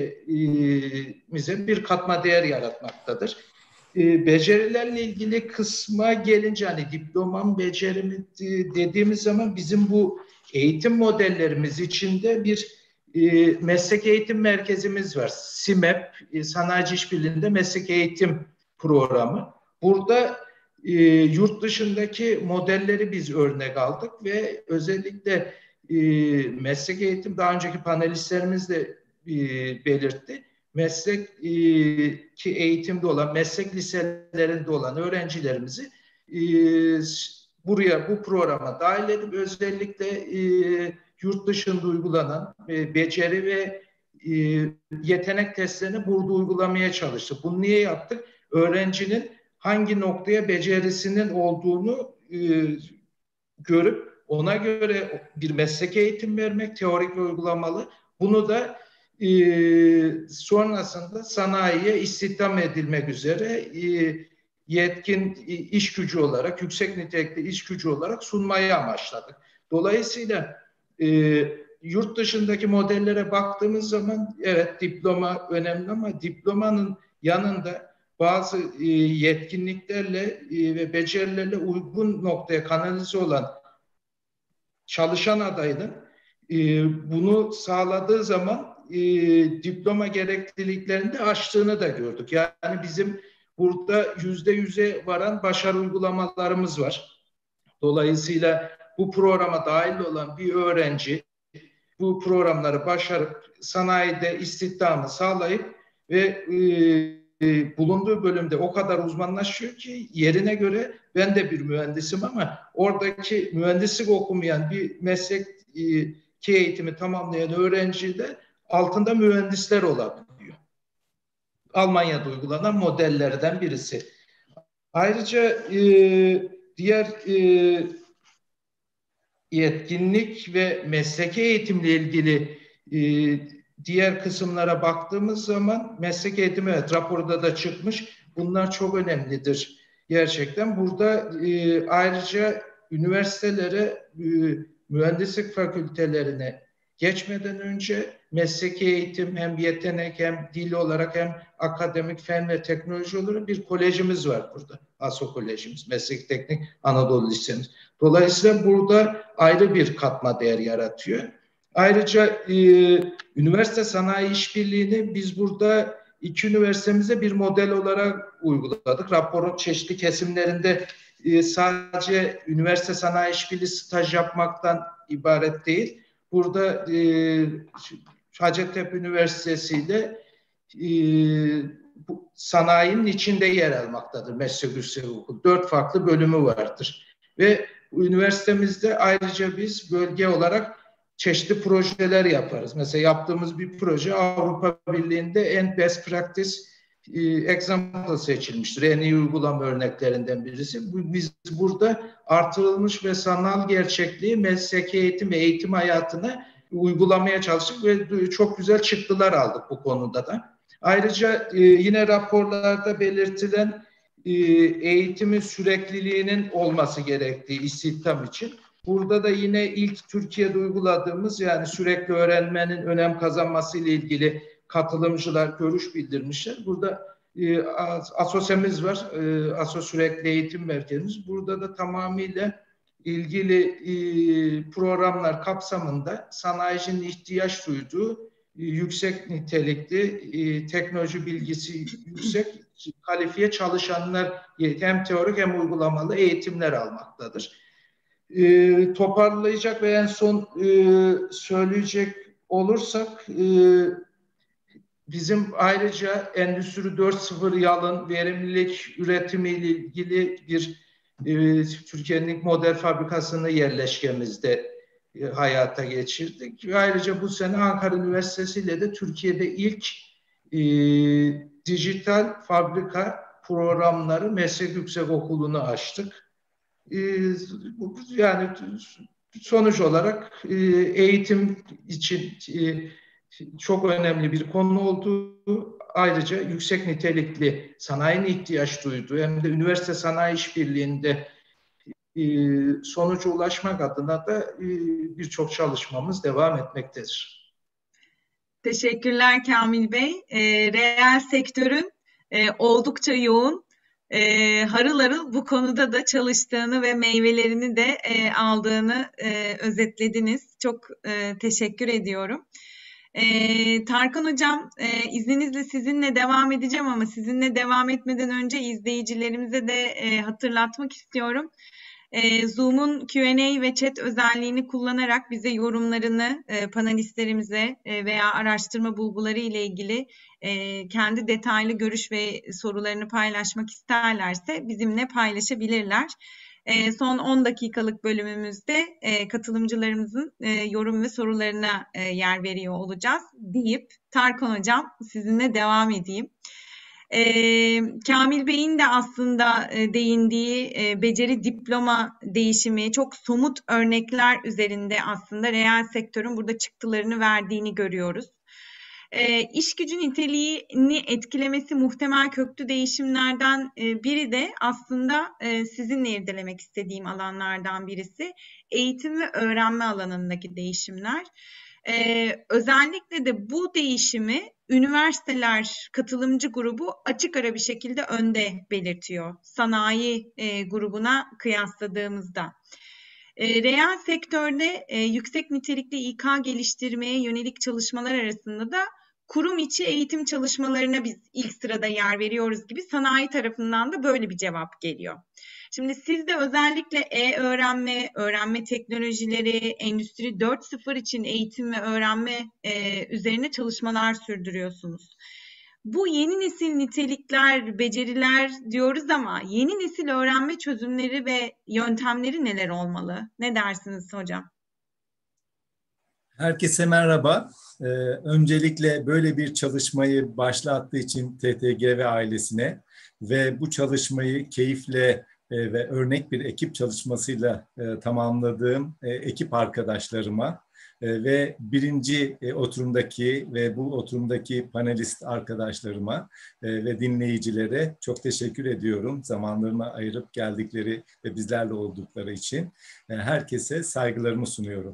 ülkemize bir katma değer yaratmaktadır. Becerilerle ilgili kısma gelince, hani diplomam, becerimi dediğimiz zaman bizim bu eğitim modellerimiz içinde bir meslek eğitim merkezimiz var. SİMEP, Sanayici İşbirliği'nde meslek eğitim programı. Burada yurt dışındaki modelleri biz örnek aldık ve özellikle meslek eğitim, daha önceki panelistlerimiz de belirtti. Meslek ki eğitimde olan, meslek liselerinde olan öğrencilerimizi buraya, bu programa dahil edip özellikle yurt dışında uygulanan beceri ve yetenek testlerini burada uygulamaya çalıştık. Bunu niye yaptık? Öğrencinin hangi noktaya becerisinin olduğunu görüp ona göre bir meslek eğitim vermek, teorik ve uygulamalı. Bunu da sonrasında sanayiye istihdam edilmek üzere yetkin iş gücü olarak, yüksek nitelikli iş gücü olarak sunmayı amaçladık. Dolayısıyla yurt dışındaki modellere baktığımız zaman evet diploma önemli ama diplomanın yanında bazı yetkinliklerle ve becerilerle uygun noktaya kanalize olan çalışan adayının bunu sağladığı zaman diploma gerekliliklerini de aştığını da gördük. Yani bizim burada %100'e varan başarı uygulamalarımız var. Dolayısıyla bu programa dahil olan bir öğrenci bu programları başarıp sanayide istihdamı sağlayıp ve bulunduğu bölümde o kadar uzmanlaşıyor ki yerine göre ben de bir mühendisim ama oradaki mühendislik okumayan bir meslek ki eğitimi tamamlayan öğrenci de altında mühendisler olabiliyor. Almanya'da uygulanan modellerden birisi. Ayrıca diğer yetkinlik ve mesleki eğitimle ilgili diğer kısımlara baktığımız zaman meslek eğitimi, evet, raporda da çıkmış. Bunlar çok önemlidir gerçekten. Burada ayrıca üniversitelere, mühendislik fakültelerine geçmeden önce mesleki eğitim hem yetenek hem dil olarak hem akademik fen ve teknoloji olarak bir kolejimiz var burada. ASO Kolejimiz, Meslek Teknik Anadolu Lisemiz. Dolayısıyla burada ayrı bir katma değer yaratıyor. Ayrıca üniversite sanayi işbirliğini biz burada 2 üniversitemize bir model olarak uyguladık. Raporun çeşitli kesimlerinde sadece üniversite sanayi işbirliği staj yapmaktan ibaret değil. Burada Hacettepe Üniversitesi ile sanayinin içinde yer almaktadır meslek yüksek okul. 4 farklı bölümü vardır. Ve üniversitemizde ayrıca biz bölge olarak çeşitli projeler yaparız. Mesela yaptığımız bir proje Avrupa Birliği'nde en best practice example seçilmiştir. En iyi uygulama örneklerinden birisi. Biz burada artırılmış ve sanal gerçekliği mesleki eğitim ve eğitim hayatına uygulamaya çalıştık ve çok güzel çıktılar aldık bu konuda da. Ayrıca yine raporlarda belirtilen eğitimin sürekliliğinin olması gerektiği istihdam için. Burada da yine ilk Türkiye'de uyguladığımız, yani sürekli öğrenmenin önem kazanması ile ilgili katılımcılar görüş bildirmişler. Burada ASOS'emiz var, ASO Sürekli Eğitim Merkezimiz. Burada da tamamıyla ilgili programlar kapsamında sanayicinin ihtiyaç duyduğu yüksek nitelikli, teknoloji bilgisi yüksek, kalifiye çalışanlar hem teorik hem uygulamalı eğitimler almaktadır. Toparlayacak ve en son söyleyecek olursak bizim ayrıca Endüstri 4.0 yalın verimlilik üretimiyle ilgili bir Türkiye'nin model fabrikasını yerleşkemizde hayata geçirdik. Ayrıca bu sene Ankara Üniversitesi ile de Türkiye'de ilk dijital fabrika programları meslek yüksekokulu'nu açtık. Yani sonuç olarak eğitim için çok önemli bir konu oldu. Ayrıca yüksek nitelikli sanayinin ihtiyaç duyduğu hem de üniversite sanayi işbirliğinde sonuca ulaşmak adına da birçok çalışmamız devam etmektedir. Teşekkürler Kamil Bey. Reel sektörün oldukça yoğun, harıl harıl bu konuda da çalıştığını ve meyvelerini de aldığını özetlediniz. Çok teşekkür ediyorum. Tarkan Hocam, izninizle sizinle devam edeceğim ama sizinle devam etmeden önce izleyicilerimize de hatırlatmak istiyorum. Zoom'un Q&A ve chat özelliğini kullanarak bize yorumlarını panelistlerimize veya araştırma bulguları ile ilgili kendi detaylı görüş ve sorularını paylaşmak isterlerse bizimle paylaşabilirler. Son 10 dakikalık bölümümüzde katılımcılarımızın yorum ve sorularına yer veriyor olacağız deyip Tarkan Hocam sizinle devam edeyim. Kamil Bey'in de aslında değindiği beceri diploma değişimi çok somut örnekler üzerinde aslında reel sektörün burada çıktılarını verdiğini görüyoruz. İş gücü niteliğini etkilemesi muhtemel köklü değişimlerden biri de aslında sizinle irdelemek istediğim alanlardan birisi eğitim ve öğrenme alanındaki değişimler. Özellikle de bu değişimi üniversiteler katılımcı grubu açık ara bir şekilde önde belirtiyor sanayi grubuna kıyasladığımızda. Reel sektörde yüksek nitelikli İK geliştirmeye yönelik çalışmalar arasında da kurum içi eğitim çalışmalarına biz ilk sırada yer veriyoruz gibi sanayi tarafından da böyle bir cevap geliyor. Şimdi siz de özellikle e-öğrenme, öğrenme teknolojileri, Endüstri 4.0 için eğitim ve öğrenme üzerine çalışmalar sürdürüyorsunuz. Bu yeni nesil nitelikler, beceriler diyoruz ama yeni nesil öğrenme çözümleri ve yöntemleri neler olmalı? Ne dersiniz hocam? Herkese merhaba. Öncelikle böyle bir çalışmayı başlattığı için TTG ve ailesine ve bu çalışmayı keyifle ve örnek bir ekip çalışmasıyla tamamladığım ekip arkadaşlarıma ve birinci oturumdaki ve bu oturumdaki panelist arkadaşlarıma ve dinleyicilere çok teşekkür ediyorum. Zamanlarını ayırıp geldikleri ve bizlerle oldukları için herkese saygılarımı sunuyorum.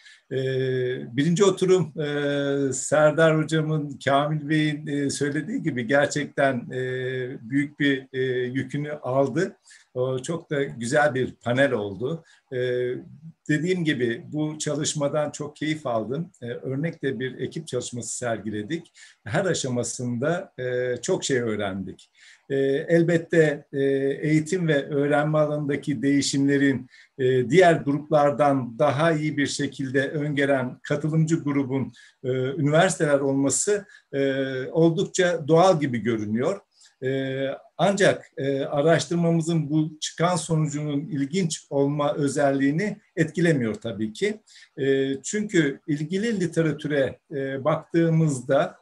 Birinci oturum Serdar Hocam'ın, Kamil Bey'in söylediği gibi gerçekten büyük bir yükünü aldı. Çok da güzel bir panel oldu. Dediğim gibi bu çalışmadan çok keyif aldım. Örnek de bir ekip çalışması sergiledik. Her aşamasında çok şey öğrendik. Elbette eğitim ve öğrenme alanındaki değişimlerin diğer gruplardan daha iyi bir şekilde öngören katılımcı grubun üniversiteler olması oldukça doğal gibi görünüyor. Ancak araştırmamızın bu çıkan sonucunun ilginç olma özelliğini etkilemiyor tabii ki. Çünkü ilgili literatüre baktığımızda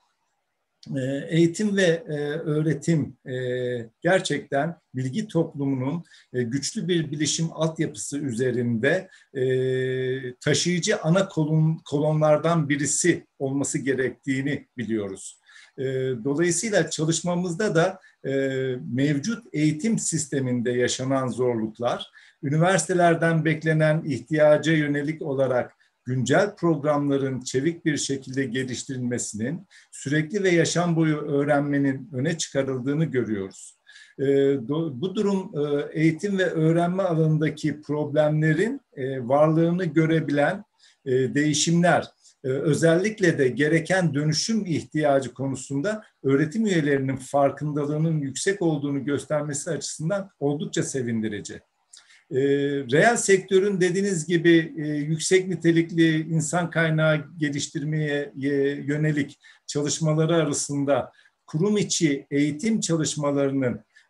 eğitim ve öğretim gerçekten bilgi toplumunun güçlü bir bilişim altyapısı üzerinde taşıyıcı ana kolonlardan birisi olması gerektiğini biliyoruz. Dolayısıyla çalışmamızda da mevcut eğitim sisteminde yaşanan zorluklar, üniversitelerden beklenen ihtiyaca yönelik olarak güncel programların çevik bir şekilde geliştirilmesinin, sürekli ve yaşam boyu öğrenmenin öne çıkarıldığını görüyoruz. Bu durum eğitim ve öğrenme alanındaki problemlerin varlığını görebilen değişimler, özellikle de gereken dönüşüm ihtiyacı konusunda öğretim üyelerinin farkındalığının yüksek olduğunu göstermesi açısından oldukça sevindirici. Reel sektörün dediğiniz gibi yüksek nitelikli insan kaynağı geliştirmeye yönelik çalışmaları arasında kurum içi eğitim çalışmalarının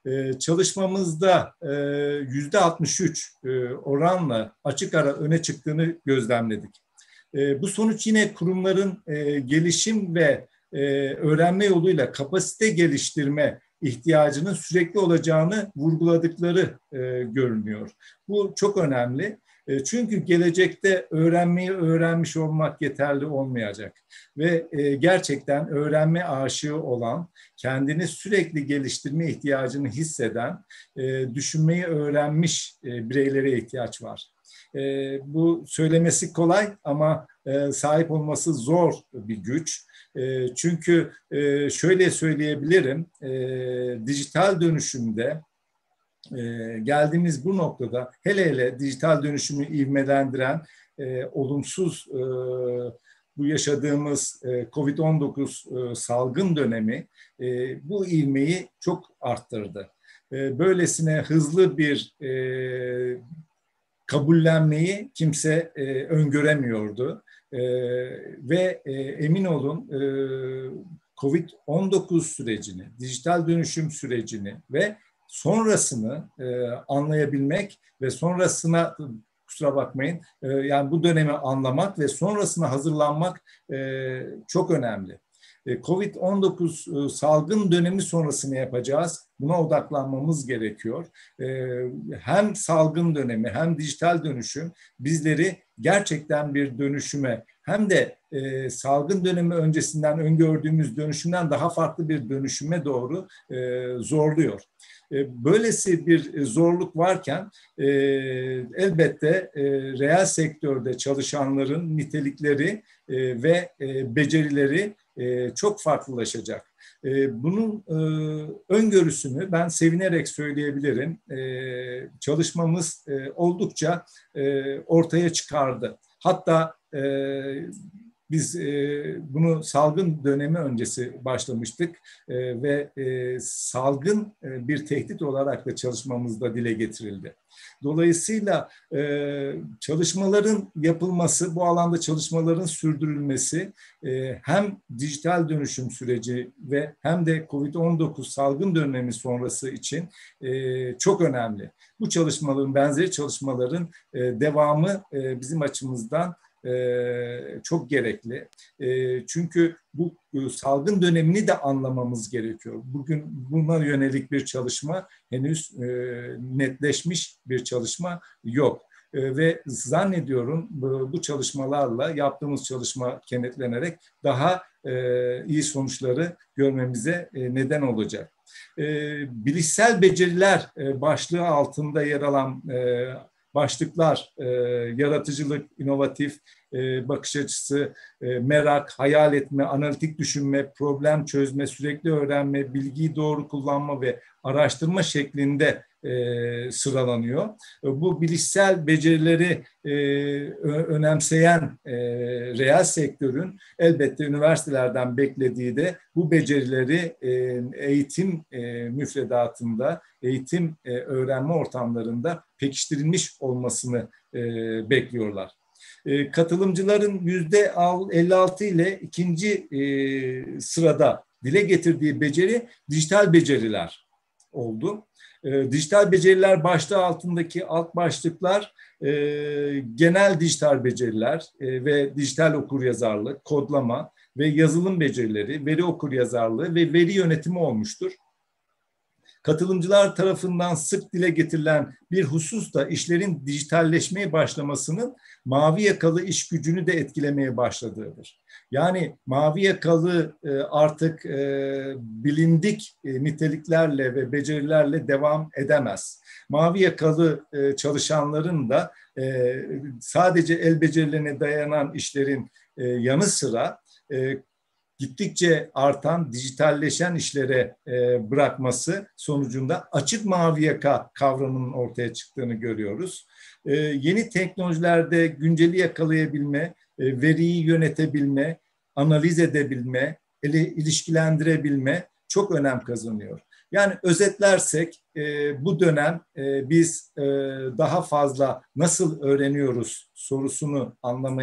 Çalışmamızda %63 oranla açık ara öne çıktığını gözlemledik. Bu sonuç yine kurumların gelişim ve öğrenme yoluyla kapasite geliştirme ihtiyacının sürekli olacağını vurguladıkları görünüyor. Bu çok önemli. Çünkü gelecekte öğrenmeyi öğrenmiş olmak yeterli olmayacak. Ve gerçekten öğrenme aşığı olan, kendini sürekli geliştirme ihtiyacını hisseden, düşünmeyi öğrenmiş bireylere ihtiyaç var. Bu söylemesi kolay ama sahip olması zor bir güç. Çünkü şöyle söyleyebilirim, dijital dönüşümde geldiğimiz bu noktada hele dijital dönüşümü ivmelendiren olumsuz bu yaşadığımız COVID-19 salgın dönemi bu ivmeyi çok arttırdı. Böylesine hızlı bir kabullenmeyi kimse öngöremiyordu. Ve emin olun COVID-19 sürecini, dijital dönüşüm sürecini ve sonrasını anlayabilmek ve sonrasına, kusura bakmayın, yani bu dönemi anlamak ve sonrasına hazırlanmak çok önemli. COVID-19 salgın dönemi sonrasını yapacağız. Buna odaklanmamız gerekiyor. Hem salgın dönemi hem dijital dönüşüm bizleri gerçekten bir dönüşüme hem de salgın dönemi öncesinden öngördüğümüz dönüşümden daha farklı bir dönüşüme doğru zorluyor. Böylesi bir zorluk varken elbette reel sektörde çalışanların nitelikleri ve becerileri çok farklılaşacak. Bunun öngörüsünü ben sevinerek söyleyebilirim. Çalışmamız oldukça ortaya çıkardı. Hatta biz bunu salgın dönemi öncesi başlamıştık ve salgın bir tehdit olarak da çalışmamızda dile getirildi. Dolayısıyla çalışmaların yapılması, bu alanda çalışmaların sürdürülmesi hem dijital dönüşüm süreci ve hem de COVID-19 salgın dönemi sonrası için çok önemli. Bu çalışmaların, benzeri çalışmaların devamı bizim açımızdan çok gerekli. Çünkü bu salgın dönemini de anlamamız gerekiyor. Bugün buna yönelik bir çalışma henüz netleşmiş bir çalışma yok. Ve zannediyorum bu çalışmalarla yaptığımız çalışma kenetlenerek daha iyi sonuçları görmemize neden olacak. Bilişsel beceriler başlığı altında yer alan başlıklar, yaratıcılık, inovatif bakış açısı, merak, hayal etme, analitik düşünme, problem çözme, sürekli öğrenme, bilgiyi doğru kullanma ve araştırma şeklinde sıralanıyor. Bu bilişsel becerileri önemseyen reel sektörün elbette üniversitelerden beklediği de bu becerileri eğitim müfredatında, eğitim öğrenme ortamlarında pekiştirilmiş olmasını bekliyorlar. Katılımcıların %56 ile ikinci sırada dile getirdiği beceri dijital beceriler oldu. Dijital beceriler başlığı altındaki alt başlıklar genel dijital beceriler ve dijital okuryazarlık, kodlama ve yazılım becerileri, veri okuryazarlığı ve veri yönetimi olmuştur. Katılımcılar tarafından sık dile getirilen bir husus da işlerin dijitalleşmeye başlamasının mavi yakalı iş gücünü de etkilemeye başladığıdır. Yani mavi yakalı artık bilindik niteliklerle ve becerilerle devam edemez. Mavi yakalı çalışanların da sadece el becerilerine dayanan işlerin yanı sıra gittikçe artan, dijitalleşen işlere bırakması sonucunda açık mavi yaka kavramının ortaya çıktığını görüyoruz. Yeni teknolojilerde günceli yakalayabilme, veriyi yönetebilme, analiz edebilme, ilişkilendirebilme çok önem kazanıyor. Yani özetlersek bu dönem biz daha fazla nasıl öğreniyoruz sorusunu anlamaya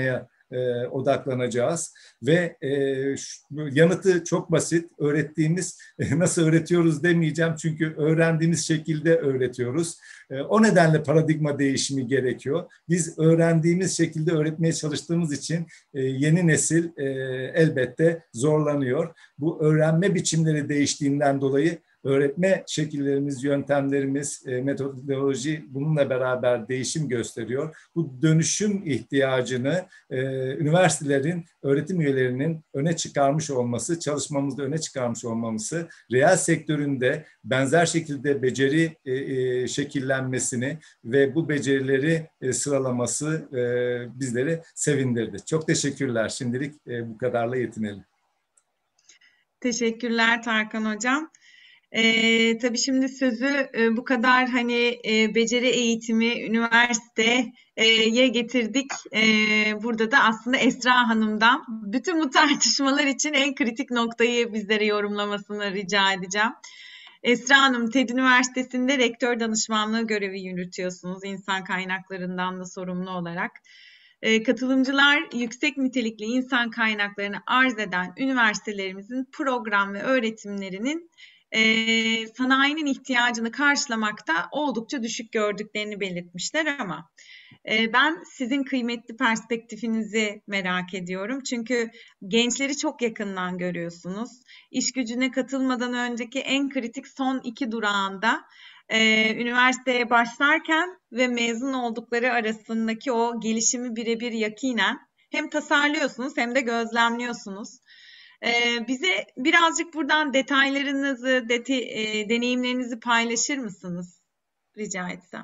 odaklanacağız. Ve yanıtı çok basit. Öğrettiğimiz, nasıl öğretiyoruz demeyeceğim çünkü öğrendiğimiz şekilde öğretiyoruz. O nedenle paradigma değişimi gerekiyor. Biz öğrendiğimiz şekilde öğretmeye çalıştığımız için yeni nesil elbette zorlanıyor. Bu öğrenme biçimleri değiştiğinden dolayı öğretme şekillerimiz, yöntemlerimiz, metodoloji bununla beraber değişim gösteriyor. Bu dönüşüm ihtiyacını üniversitelerin, öğretim üyelerinin öne çıkarmış olması, çalışmamızda öne çıkarmış olmamızı, reel sektöründe benzer şekilde beceri şekillenmesini ve bu becerileri sıralaması bizleri sevindirdi. Çok teşekkürler. Şimdilik bu kadarla yetinelim. Teşekkürler Tarkan Hocam. Tabii şimdi sözü bu kadar beceri eğitimi üniversiteye getirdik. Burada da aslında Esra Hanım'dan bütün bu tartışmalar için en kritik noktayı bizlere yorumlamasını rica edeceğim. Esra Hanım, TED Üniversitesi'nde rektör danışmanlığı görevi yürütüyorsunuz, insan kaynaklarından da sorumlu olarak. Katılımcılar yüksek nitelikli insan kaynaklarını arz eden üniversitelerimizin program ve öğretimlerinin sanayinin ihtiyacını karşılamakta oldukça düşük gördüklerini belirtmişler ama ben sizin kıymetli perspektifinizi merak ediyorum. Çünkü gençleri çok yakından görüyorsunuz. İş gücüne katılmadan önceki en kritik son 2 durağında üniversiteye başlarken ve mezun oldukları arasındaki o gelişimi birebir yakinen hem tasarlıyorsunuz hem de gözlemliyorsunuz. Bize birazcık buradan detaylarınızı, deneyimlerinizi paylaşır mısınız? Rica etsem.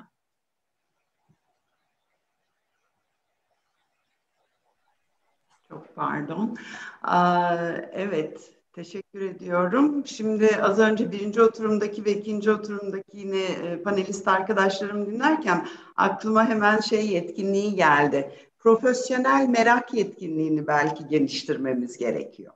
Çok pardon. Evet, teşekkür ediyorum. Şimdi az önce birinci oturumdaki ve ikinci oturumdaki yine panelist arkadaşlarımı dinlerken aklıma hemen yetkinliği geldi. Profesyonel merak yetkinliğini belki geliştirmemiz gerekiyor.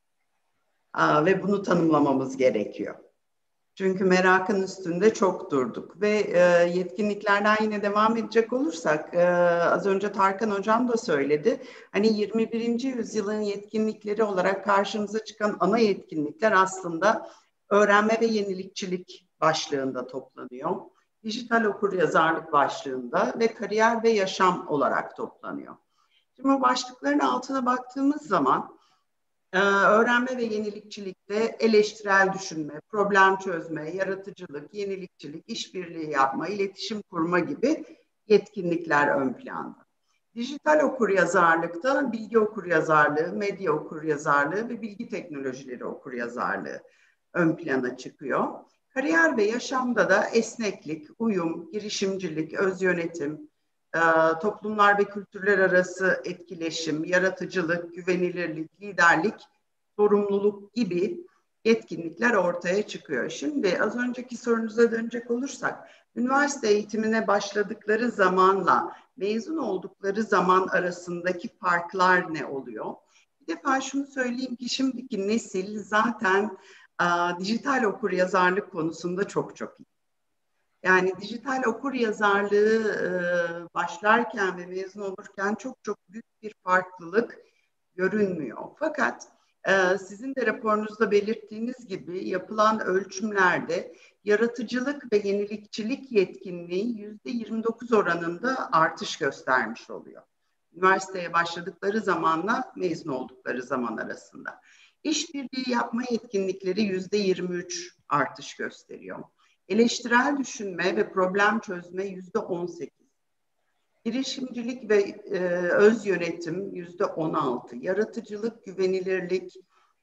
Ve bunu tanımlamamız gerekiyor. Çünkü merakın üstünde çok durduk ve yetkinliklerden yine devam edecek olursak az önce Tarkan Hocam da söyledi. 21. yüzyılın yetkinlikleri olarak karşımıza çıkan ana yetkinlikler aslında öğrenme ve yenilikçilik başlığında toplanıyor. Dijital okuryazarlık başlığında ve kariyer ve yaşam olarak toplanıyor. Şimdi bu başlıkların altına baktığımız zaman öğrenme ve yenilikçilikte eleştirel düşünme, problem çözme, yaratıcılık, yenilikçilik, işbirliği yapma, iletişim kurma gibi yetkinlikler ön planda. Dijital okuryazarlıkta bilgi okuryazarlığı, medya okuryazarlığı ve bilgi teknolojileri okuryazarlığı ön plana çıkıyor. Kariyer ve yaşamda da esneklik, uyum, girişimcilik, öz yönetim, toplumlar ve kültürler arası etkileşim, yaratıcılık, güvenilirlik, liderlik, sorumluluk gibi yetkinlikler ortaya çıkıyor. Şimdi az önceki sorunuza dönecek olursak, üniversite eğitimine başladıkları zamanla mezun oldukları zaman arasındaki farklar ne oluyor? Bir defa şunu söyleyeyim ki şimdiki nesil zaten dijital okuryazarlık konusunda çok iyi. Yani dijital okuryazarlığı başlarken ve mezun olurken çok büyük bir farklılık görünmüyor. Fakat sizin de raporunuzda belirttiğiniz gibi yapılan ölçümlerde yaratıcılık ve yenilikçilik yetkinliği %29 oranında artış göstermiş oluyor. Üniversiteye başladıkları zamanla mezun oldukları zaman arasında. İşbirliği yapma yetkinlikleri %23 artış gösteriyor. Eleştirel düşünme ve problem çözme %18. Girişimcilik ve öz yönetim %16. Yaratıcılık, güvenilirlik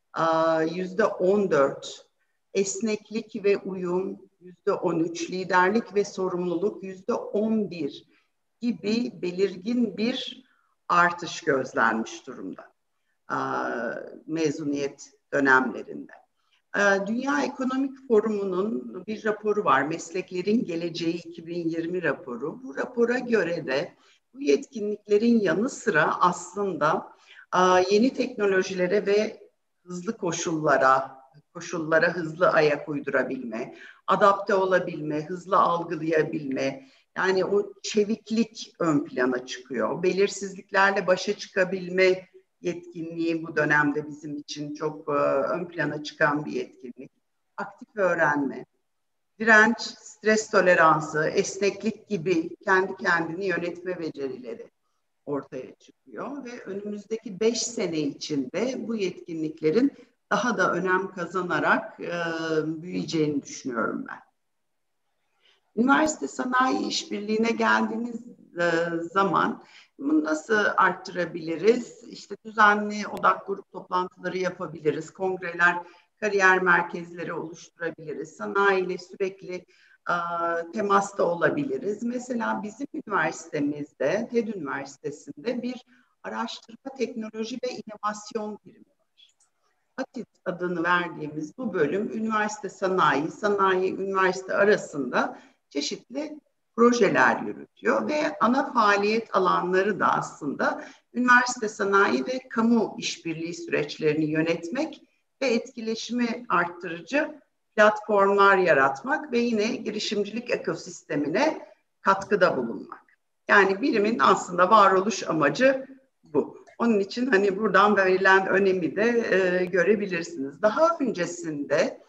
%14. Esneklik ve uyum %13. Liderlik ve sorumluluk %11 gibi belirgin bir artış gözlenmiş durumda mezuniyet dönemlerinde. Dünya Ekonomik Forumu'nun bir raporu var. Mesleklerin Geleceği 2020 raporu. Bu rapora göre de bu yetkinliklerin yanı sıra aslında yeni teknolojilere ve hızlı koşullara, koşullara hızlı ayak uydurabilme, adapte olabilme, hızlı algılayabilme, yani o çeviklik ön plana çıkıyor. Belirsizliklerle başa çıkabilme yetkinliği bu dönemde bizim için çok ön plana çıkan bir yetkinlik. Aktif öğrenme, direnç, stres toleransı, esneklik gibi kendi kendini yönetme becerileri ortaya çıkıyor ve önümüzdeki 5 sene içinde bu yetkinliklerin daha da önem kazanarak büyüyeceğini düşünüyorum ben. Üniversite sanayi işbirliğine geldiğiniz zaman bunu nasıl arttırabiliriz? İşte düzenli odak grup toplantıları yapabiliriz, kongreler, kariyer merkezleri oluşturabiliriz, sanayiyle sürekli temasta olabiliriz. Mesela bizim üniversitemizde, TED Üniversitesi'nde bir araştırma, teknoloji ve inovasyon birimi var. ATİT adını verdiğimiz bu bölüm üniversite sanayi, üniversite arasında çeşitli projeler yürütüyor ve ana faaliyet alanları da aslında üniversite sanayi ve kamu işbirliği süreçlerini yönetmek ve etkileşimi arttırıcı platformlar yaratmak ve yine girişimcilik ekosistemine katkıda bulunmak. Yani birimin aslında varoluş amacı bu. Onun için hani buradan verilen önemi de görebilirsiniz. Daha öncesinde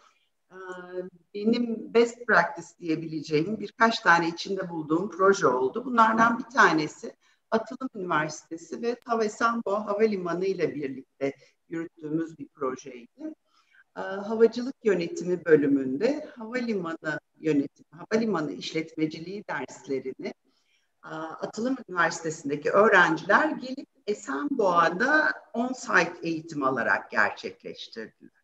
benim best practice diyebileceğim birkaç tane içinde bulduğum proje oldu. Bunlardan bir tanesi Atılım Üniversitesi ve TAV Esenboğa Havalimanı ile birlikte yürüttüğümüz bir projeydi. Havacılık yönetimi bölümünde havalimanı yönetimi, havalimanı işletmeciliği derslerini Atılım Üniversitesi'ndeki öğrenciler gelip Esenboğa'da on-site eğitim alarak gerçekleştirdiler.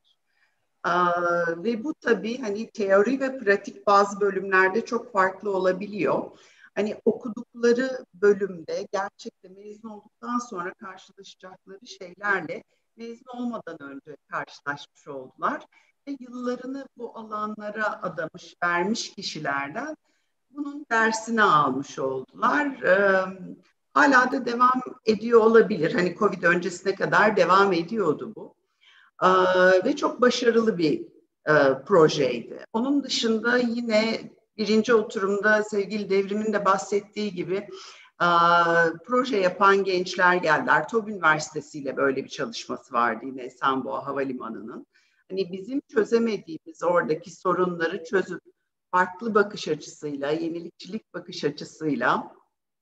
Ve bu tabii hani teori ve pratik bazı bölümlerde çok farklı olabiliyor. Hani okudukları bölümde gerçekten mezun olduktan sonra karşılaşacakları şeylerle mezun olmadan önce karşılaşmış oldular. Ve yıllarını bu alanlara adamış, vermiş kişilerden bunun dersini almış oldular. Hala da devam ediyor olabilir. Hani Covid öncesine kadar devam ediyordu bu. Ve çok başarılı bir projeydi. Onun dışında yine birinci oturumda sevgili Devrim'in de bahsettiği gibi proje yapan gençler geldiler. TOB Üniversitesi ile böyle bir çalışması vardı yine Esenboğa Havalimanı'nın. Hani bizim çözemediğimiz oradaki sorunları çözüp farklı bakış açısıyla, yenilikçilik bakış açısıyla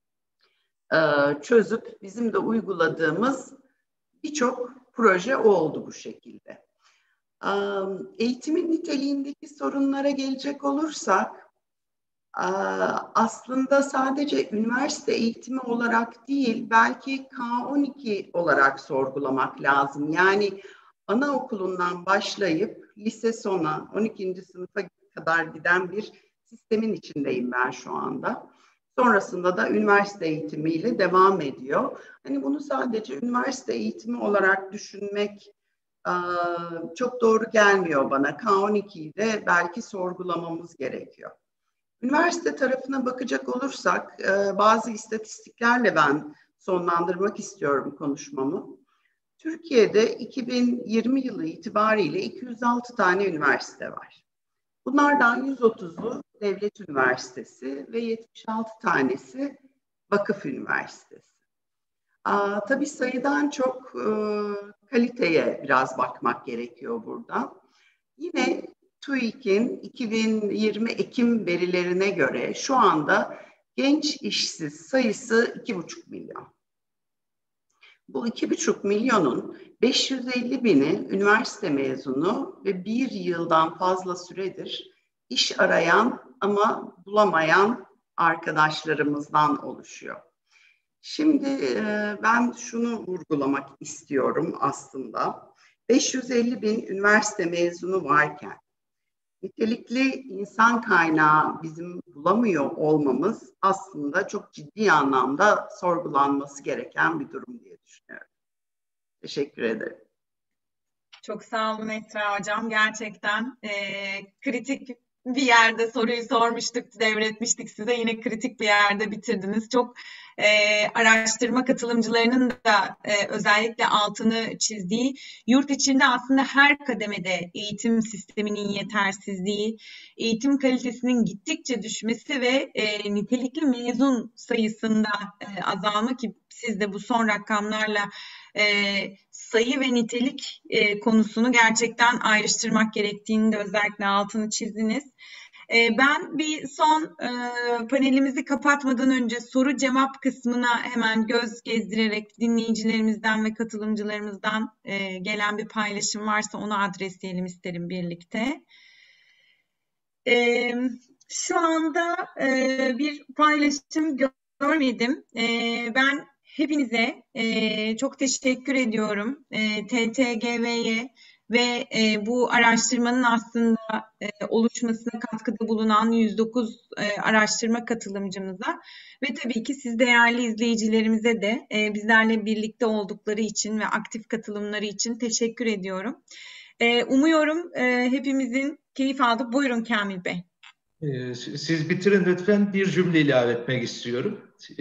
çözüp bizim de uyguladığımız birçok proje oldu bu şekilde. Eğitimin niteliğindeki sorunlara gelecek olursak, aslında sadece üniversite eğitimi olarak değil, belki K12 olarak sorgulamak lazım. Yani anaokulundan başlayıp lise sona, 12. sınıfa kadar giden bir sistemin içindeyim ben şu anda. Sonrasında da üniversite eğitimiyle devam ediyor. Hani bunu sadece üniversite eğitimi olarak düşünmek çok doğru gelmiyor bana. K12'yi de belki sorgulamamız gerekiyor. Üniversite tarafına bakacak olursak bazı istatistiklerle ben sonlandırmak istiyorum konuşmamı. Türkiye'de 2020 yılı itibariyle 206 tane üniversite var. Bunlardan 130'u devlet üniversitesi ve 76 tanesi vakıf üniversitesi. Tabii sayıdan çok kaliteye biraz bakmak gerekiyor burada. Yine TÜİK'in 2020 Ekim verilerine göre şu anda genç işsiz sayısı 2,5 milyon. Bu 2,5 milyonun 550 bini üniversite mezunu ve bir yıldan fazla süredir iş arayan ama bulamayan arkadaşlarımızdan oluşuyor. Şimdi ben şunu vurgulamak istiyorum aslında. 550 bin üniversite mezunu varken nitelikli insan kaynağı bizim bulamıyor olmamız aslında çok ciddi anlamda sorgulanması gereken bir durum diye düşünüyorum. Teşekkür ederim. Çok sağ olun Esra Hocam. Gerçekten kritik bir yerde soruyu sormuştuk, devretmiştik size. Yine kritik bir yerde bitirdiniz. Çok araştırma katılımcılarının da özellikle altını çizdiği, yurt içinde aslında her kademede eğitim sisteminin yetersizliği, eğitim kalitesinin gittikçe düşmesi ve nitelikli mezun sayısında azalma, ki siz de bu son rakamlarla sayı ve nitelik konusunu gerçekten ayrıştırmak gerektiğini de özellikle altını çizdiniz. Ben bir son panelimizi kapatmadan önce soru cevap kısmına hemen göz gezdirerek dinleyicilerimizden ve katılımcılarımızdan gelen bir paylaşım varsa onu adresleyelim isterim birlikte. Şu anda bir paylaşım görmedim. Ben hepinize çok teşekkür ediyorum. TTGV'ye ve bu araştırmanın aslında oluşmasına katkıda bulunan 109 araştırma katılımcımıza ve tabii ki siz değerli izleyicilerimize de bizlerle birlikte oldukları için ve aktif katılımları için teşekkür ediyorum. Umuyorum hepimizin keyif aldık. Buyurun Kamil Bey. Siz bitirin lütfen, bir cümle ilave etmek istiyorum.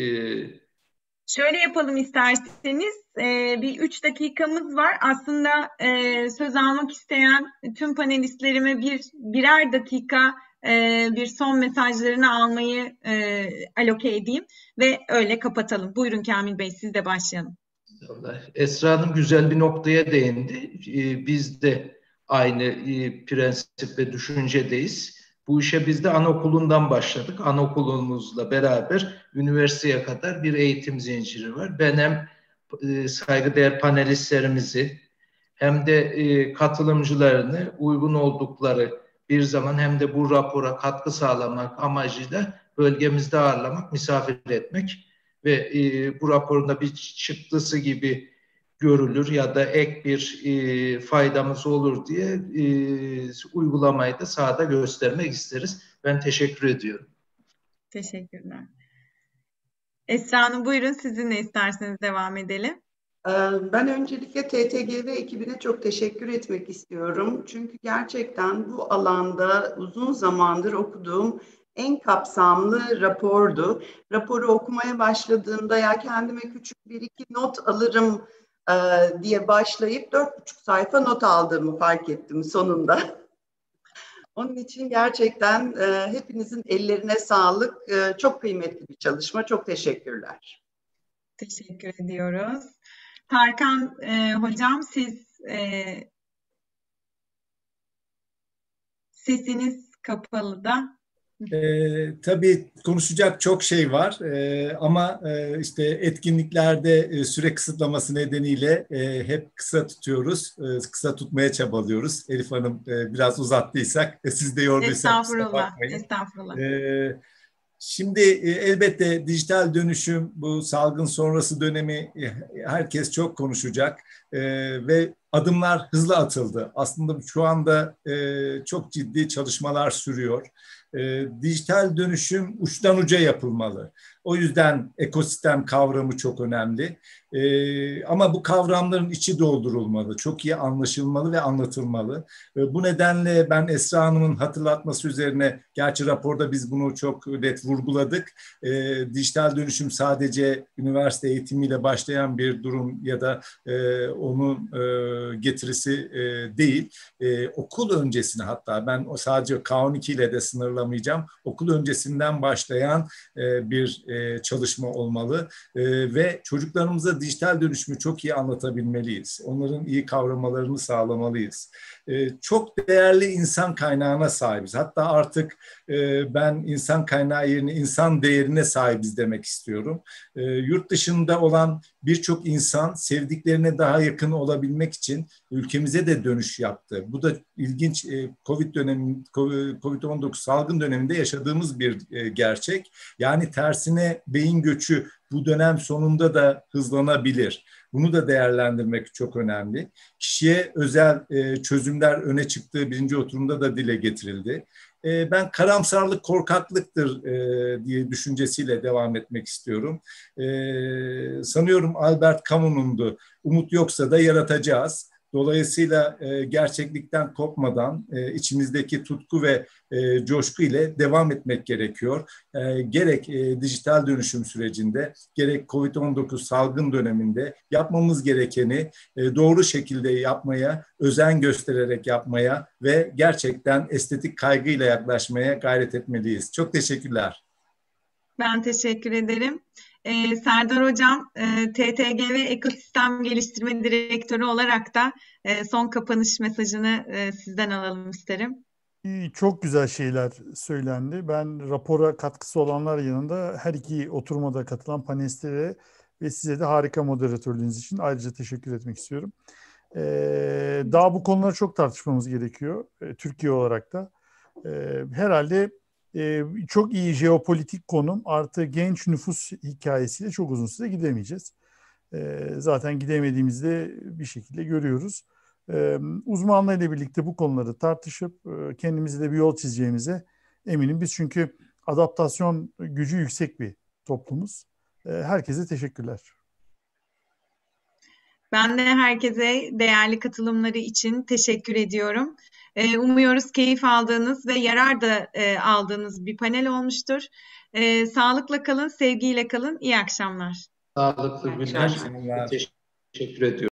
Şöyle yapalım isterseniz, bir 3 dakikamız var. Aslında söz almak isteyen tüm panelistlerime birer dakika bir son mesajlarını almayı aloke edeyim ve öyle kapatalım. Buyurun Kamil Bey, siz de başlayalım. Esra Hanım güzel bir noktaya değindi. Biz de aynı prensip ve düşüncedeyiz. Bu işe biz de anaokulundan başladık. Anaokulumuzla beraber üniversiteye kadar bir eğitim zinciri var. Ben hem saygıdeğer panelistlerimizi hem de katılımcılarını uygun oldukları bir zaman hem de bu rapora katkı sağlamak amacıyla bölgemizde ağırlamak, misafir etmek ve bu raporunda bir çıktısı gibi görülür ya da ek bir faydamız olur diye uygulamayı da sahada göstermek isteriz. Ben teşekkür ediyorum. Teşekkürler. Esra Hanım buyurun, sizinle isterseniz devam edelim. Ben öncelikle TTGV ekibine çok teşekkür etmek istiyorum. Çünkü gerçekten bu alanda uzun zamandır okuduğum en kapsamlı rapordu. Raporu okumaya başladığımda ya kendime küçük bir iki not alırım diye başlayıp 4,5 sayfa not aldığımı fark ettim sonunda. Onun için gerçekten hepinizin ellerine sağlık. Çok kıymetli bir çalışma. Çok teşekkürler. Teşekkür ediyoruz. Tarkan hocam, siz sesiniz kapalı da. Tabii konuşacak çok şey var ama işte etkinliklerde süre kısıtlaması nedeniyle hep kısa tutuyoruz, kısa tutmaya çabalıyoruz. Elif Hanım biraz uzattıysak, siz de yorduysak kusura bakmayın. Estağfurullah. Şimdi elbette dijital dönüşüm, bu salgın sonrası dönemi herkes çok konuşacak ve adımlar hızlı atıldı. Aslında şu anda çok ciddi çalışmalar sürüyor. Dijital dönüşüm uçtan uca yapılmalı. O yüzden ekosistem kavramı çok önemli. Ama bu kavramların içi doldurulmalı, çok iyi anlaşılmalı ve anlatılmalı. Bu nedenle ben Esra Hanım'ın hatırlatması üzerine, gerçi raporda biz bunu çok net vurguladık. Dijital dönüşüm sadece üniversite eğitimiyle başlayan bir durum ya da onun getirisi değil. Okul öncesine, hatta ben sadece K12 ile de sınırlamayacağım. Okul öncesinden başlayan bir çalışma olmalı ve çocuklarımıza dijital dönüşümü çok iyi anlatabilmeliyiz. Onların iyi kavramalarını sağlamalıyız. Çok değerli insan kaynağına sahibiz. Hatta artık ben insan kaynağı yerine insan değerine sahibiz demek istiyorum. Yurt dışında olan birçok insan sevdiklerine daha yakın olabilmek için ülkemize de dönüş yaptı. Bu da ilginç, Covid-19 salgın döneminde yaşadığımız bir gerçek. Yani tersine beyin göçü bu dönem sonunda da hızlanabilir. Bunu da değerlendirmek çok önemli. Kişiye özel çözümler öne çıktığı birinci oturumda da dile getirildi. Ben karamsarlık korkaklıktır diye düşüncesiyle devam etmek istiyorum. Sanıyorum Albert Camus'undu. Umut yoksa da yaratacağız. Dolayısıyla gerçeklikten kopmadan içimizdeki tutku ve coşku ile devam etmek gerekiyor. Gerek dijital dönüşüm sürecinde, gerek COVID-19 salgın döneminde yapmamız gerekeni doğru şekilde yapmaya, özen göstererek yapmaya ve gerçekten estetik kaygıyla yaklaşmaya gayret etmeliyiz. Çok teşekkürler. Ben teşekkür ederim. Serdar Hocam, TTGV Ekosistem Geliştirme Direktörü olarak da son kapanış mesajını sizden alalım isterim. Çok güzel şeyler söylendi. Ben rapora katkısı olanlar yanında her iki oturmada katılan panelistlere ve size de harika moderatörlüğünüz için ayrıca teşekkür etmek istiyorum. Daha bu konuları çok tartışmamız gerekiyor Türkiye olarak da. Herhalde çok iyi jeopolitik konum artı genç nüfus hikayesiyle çok uzun süre gidemeyeceğiz. Zaten gidemediğimizde bir şekilde görüyoruz. Uzmanlarıyla birlikte bu konuları tartışıp kendimize de bir yol çizeceğimize eminim. Biz çünkü adaptasyon gücü yüksek bir toplumuz. Herkese teşekkürler. Ben de herkese değerli katılımları için teşekkür ediyorum. Umuyoruz keyif aldığınız ve yarar da aldığınız bir panel olmuştur. Sağlıkla kalın, sevgiyle kalın. İyi akşamlar. Sağlıklı günler. Teşekkür ediyorum.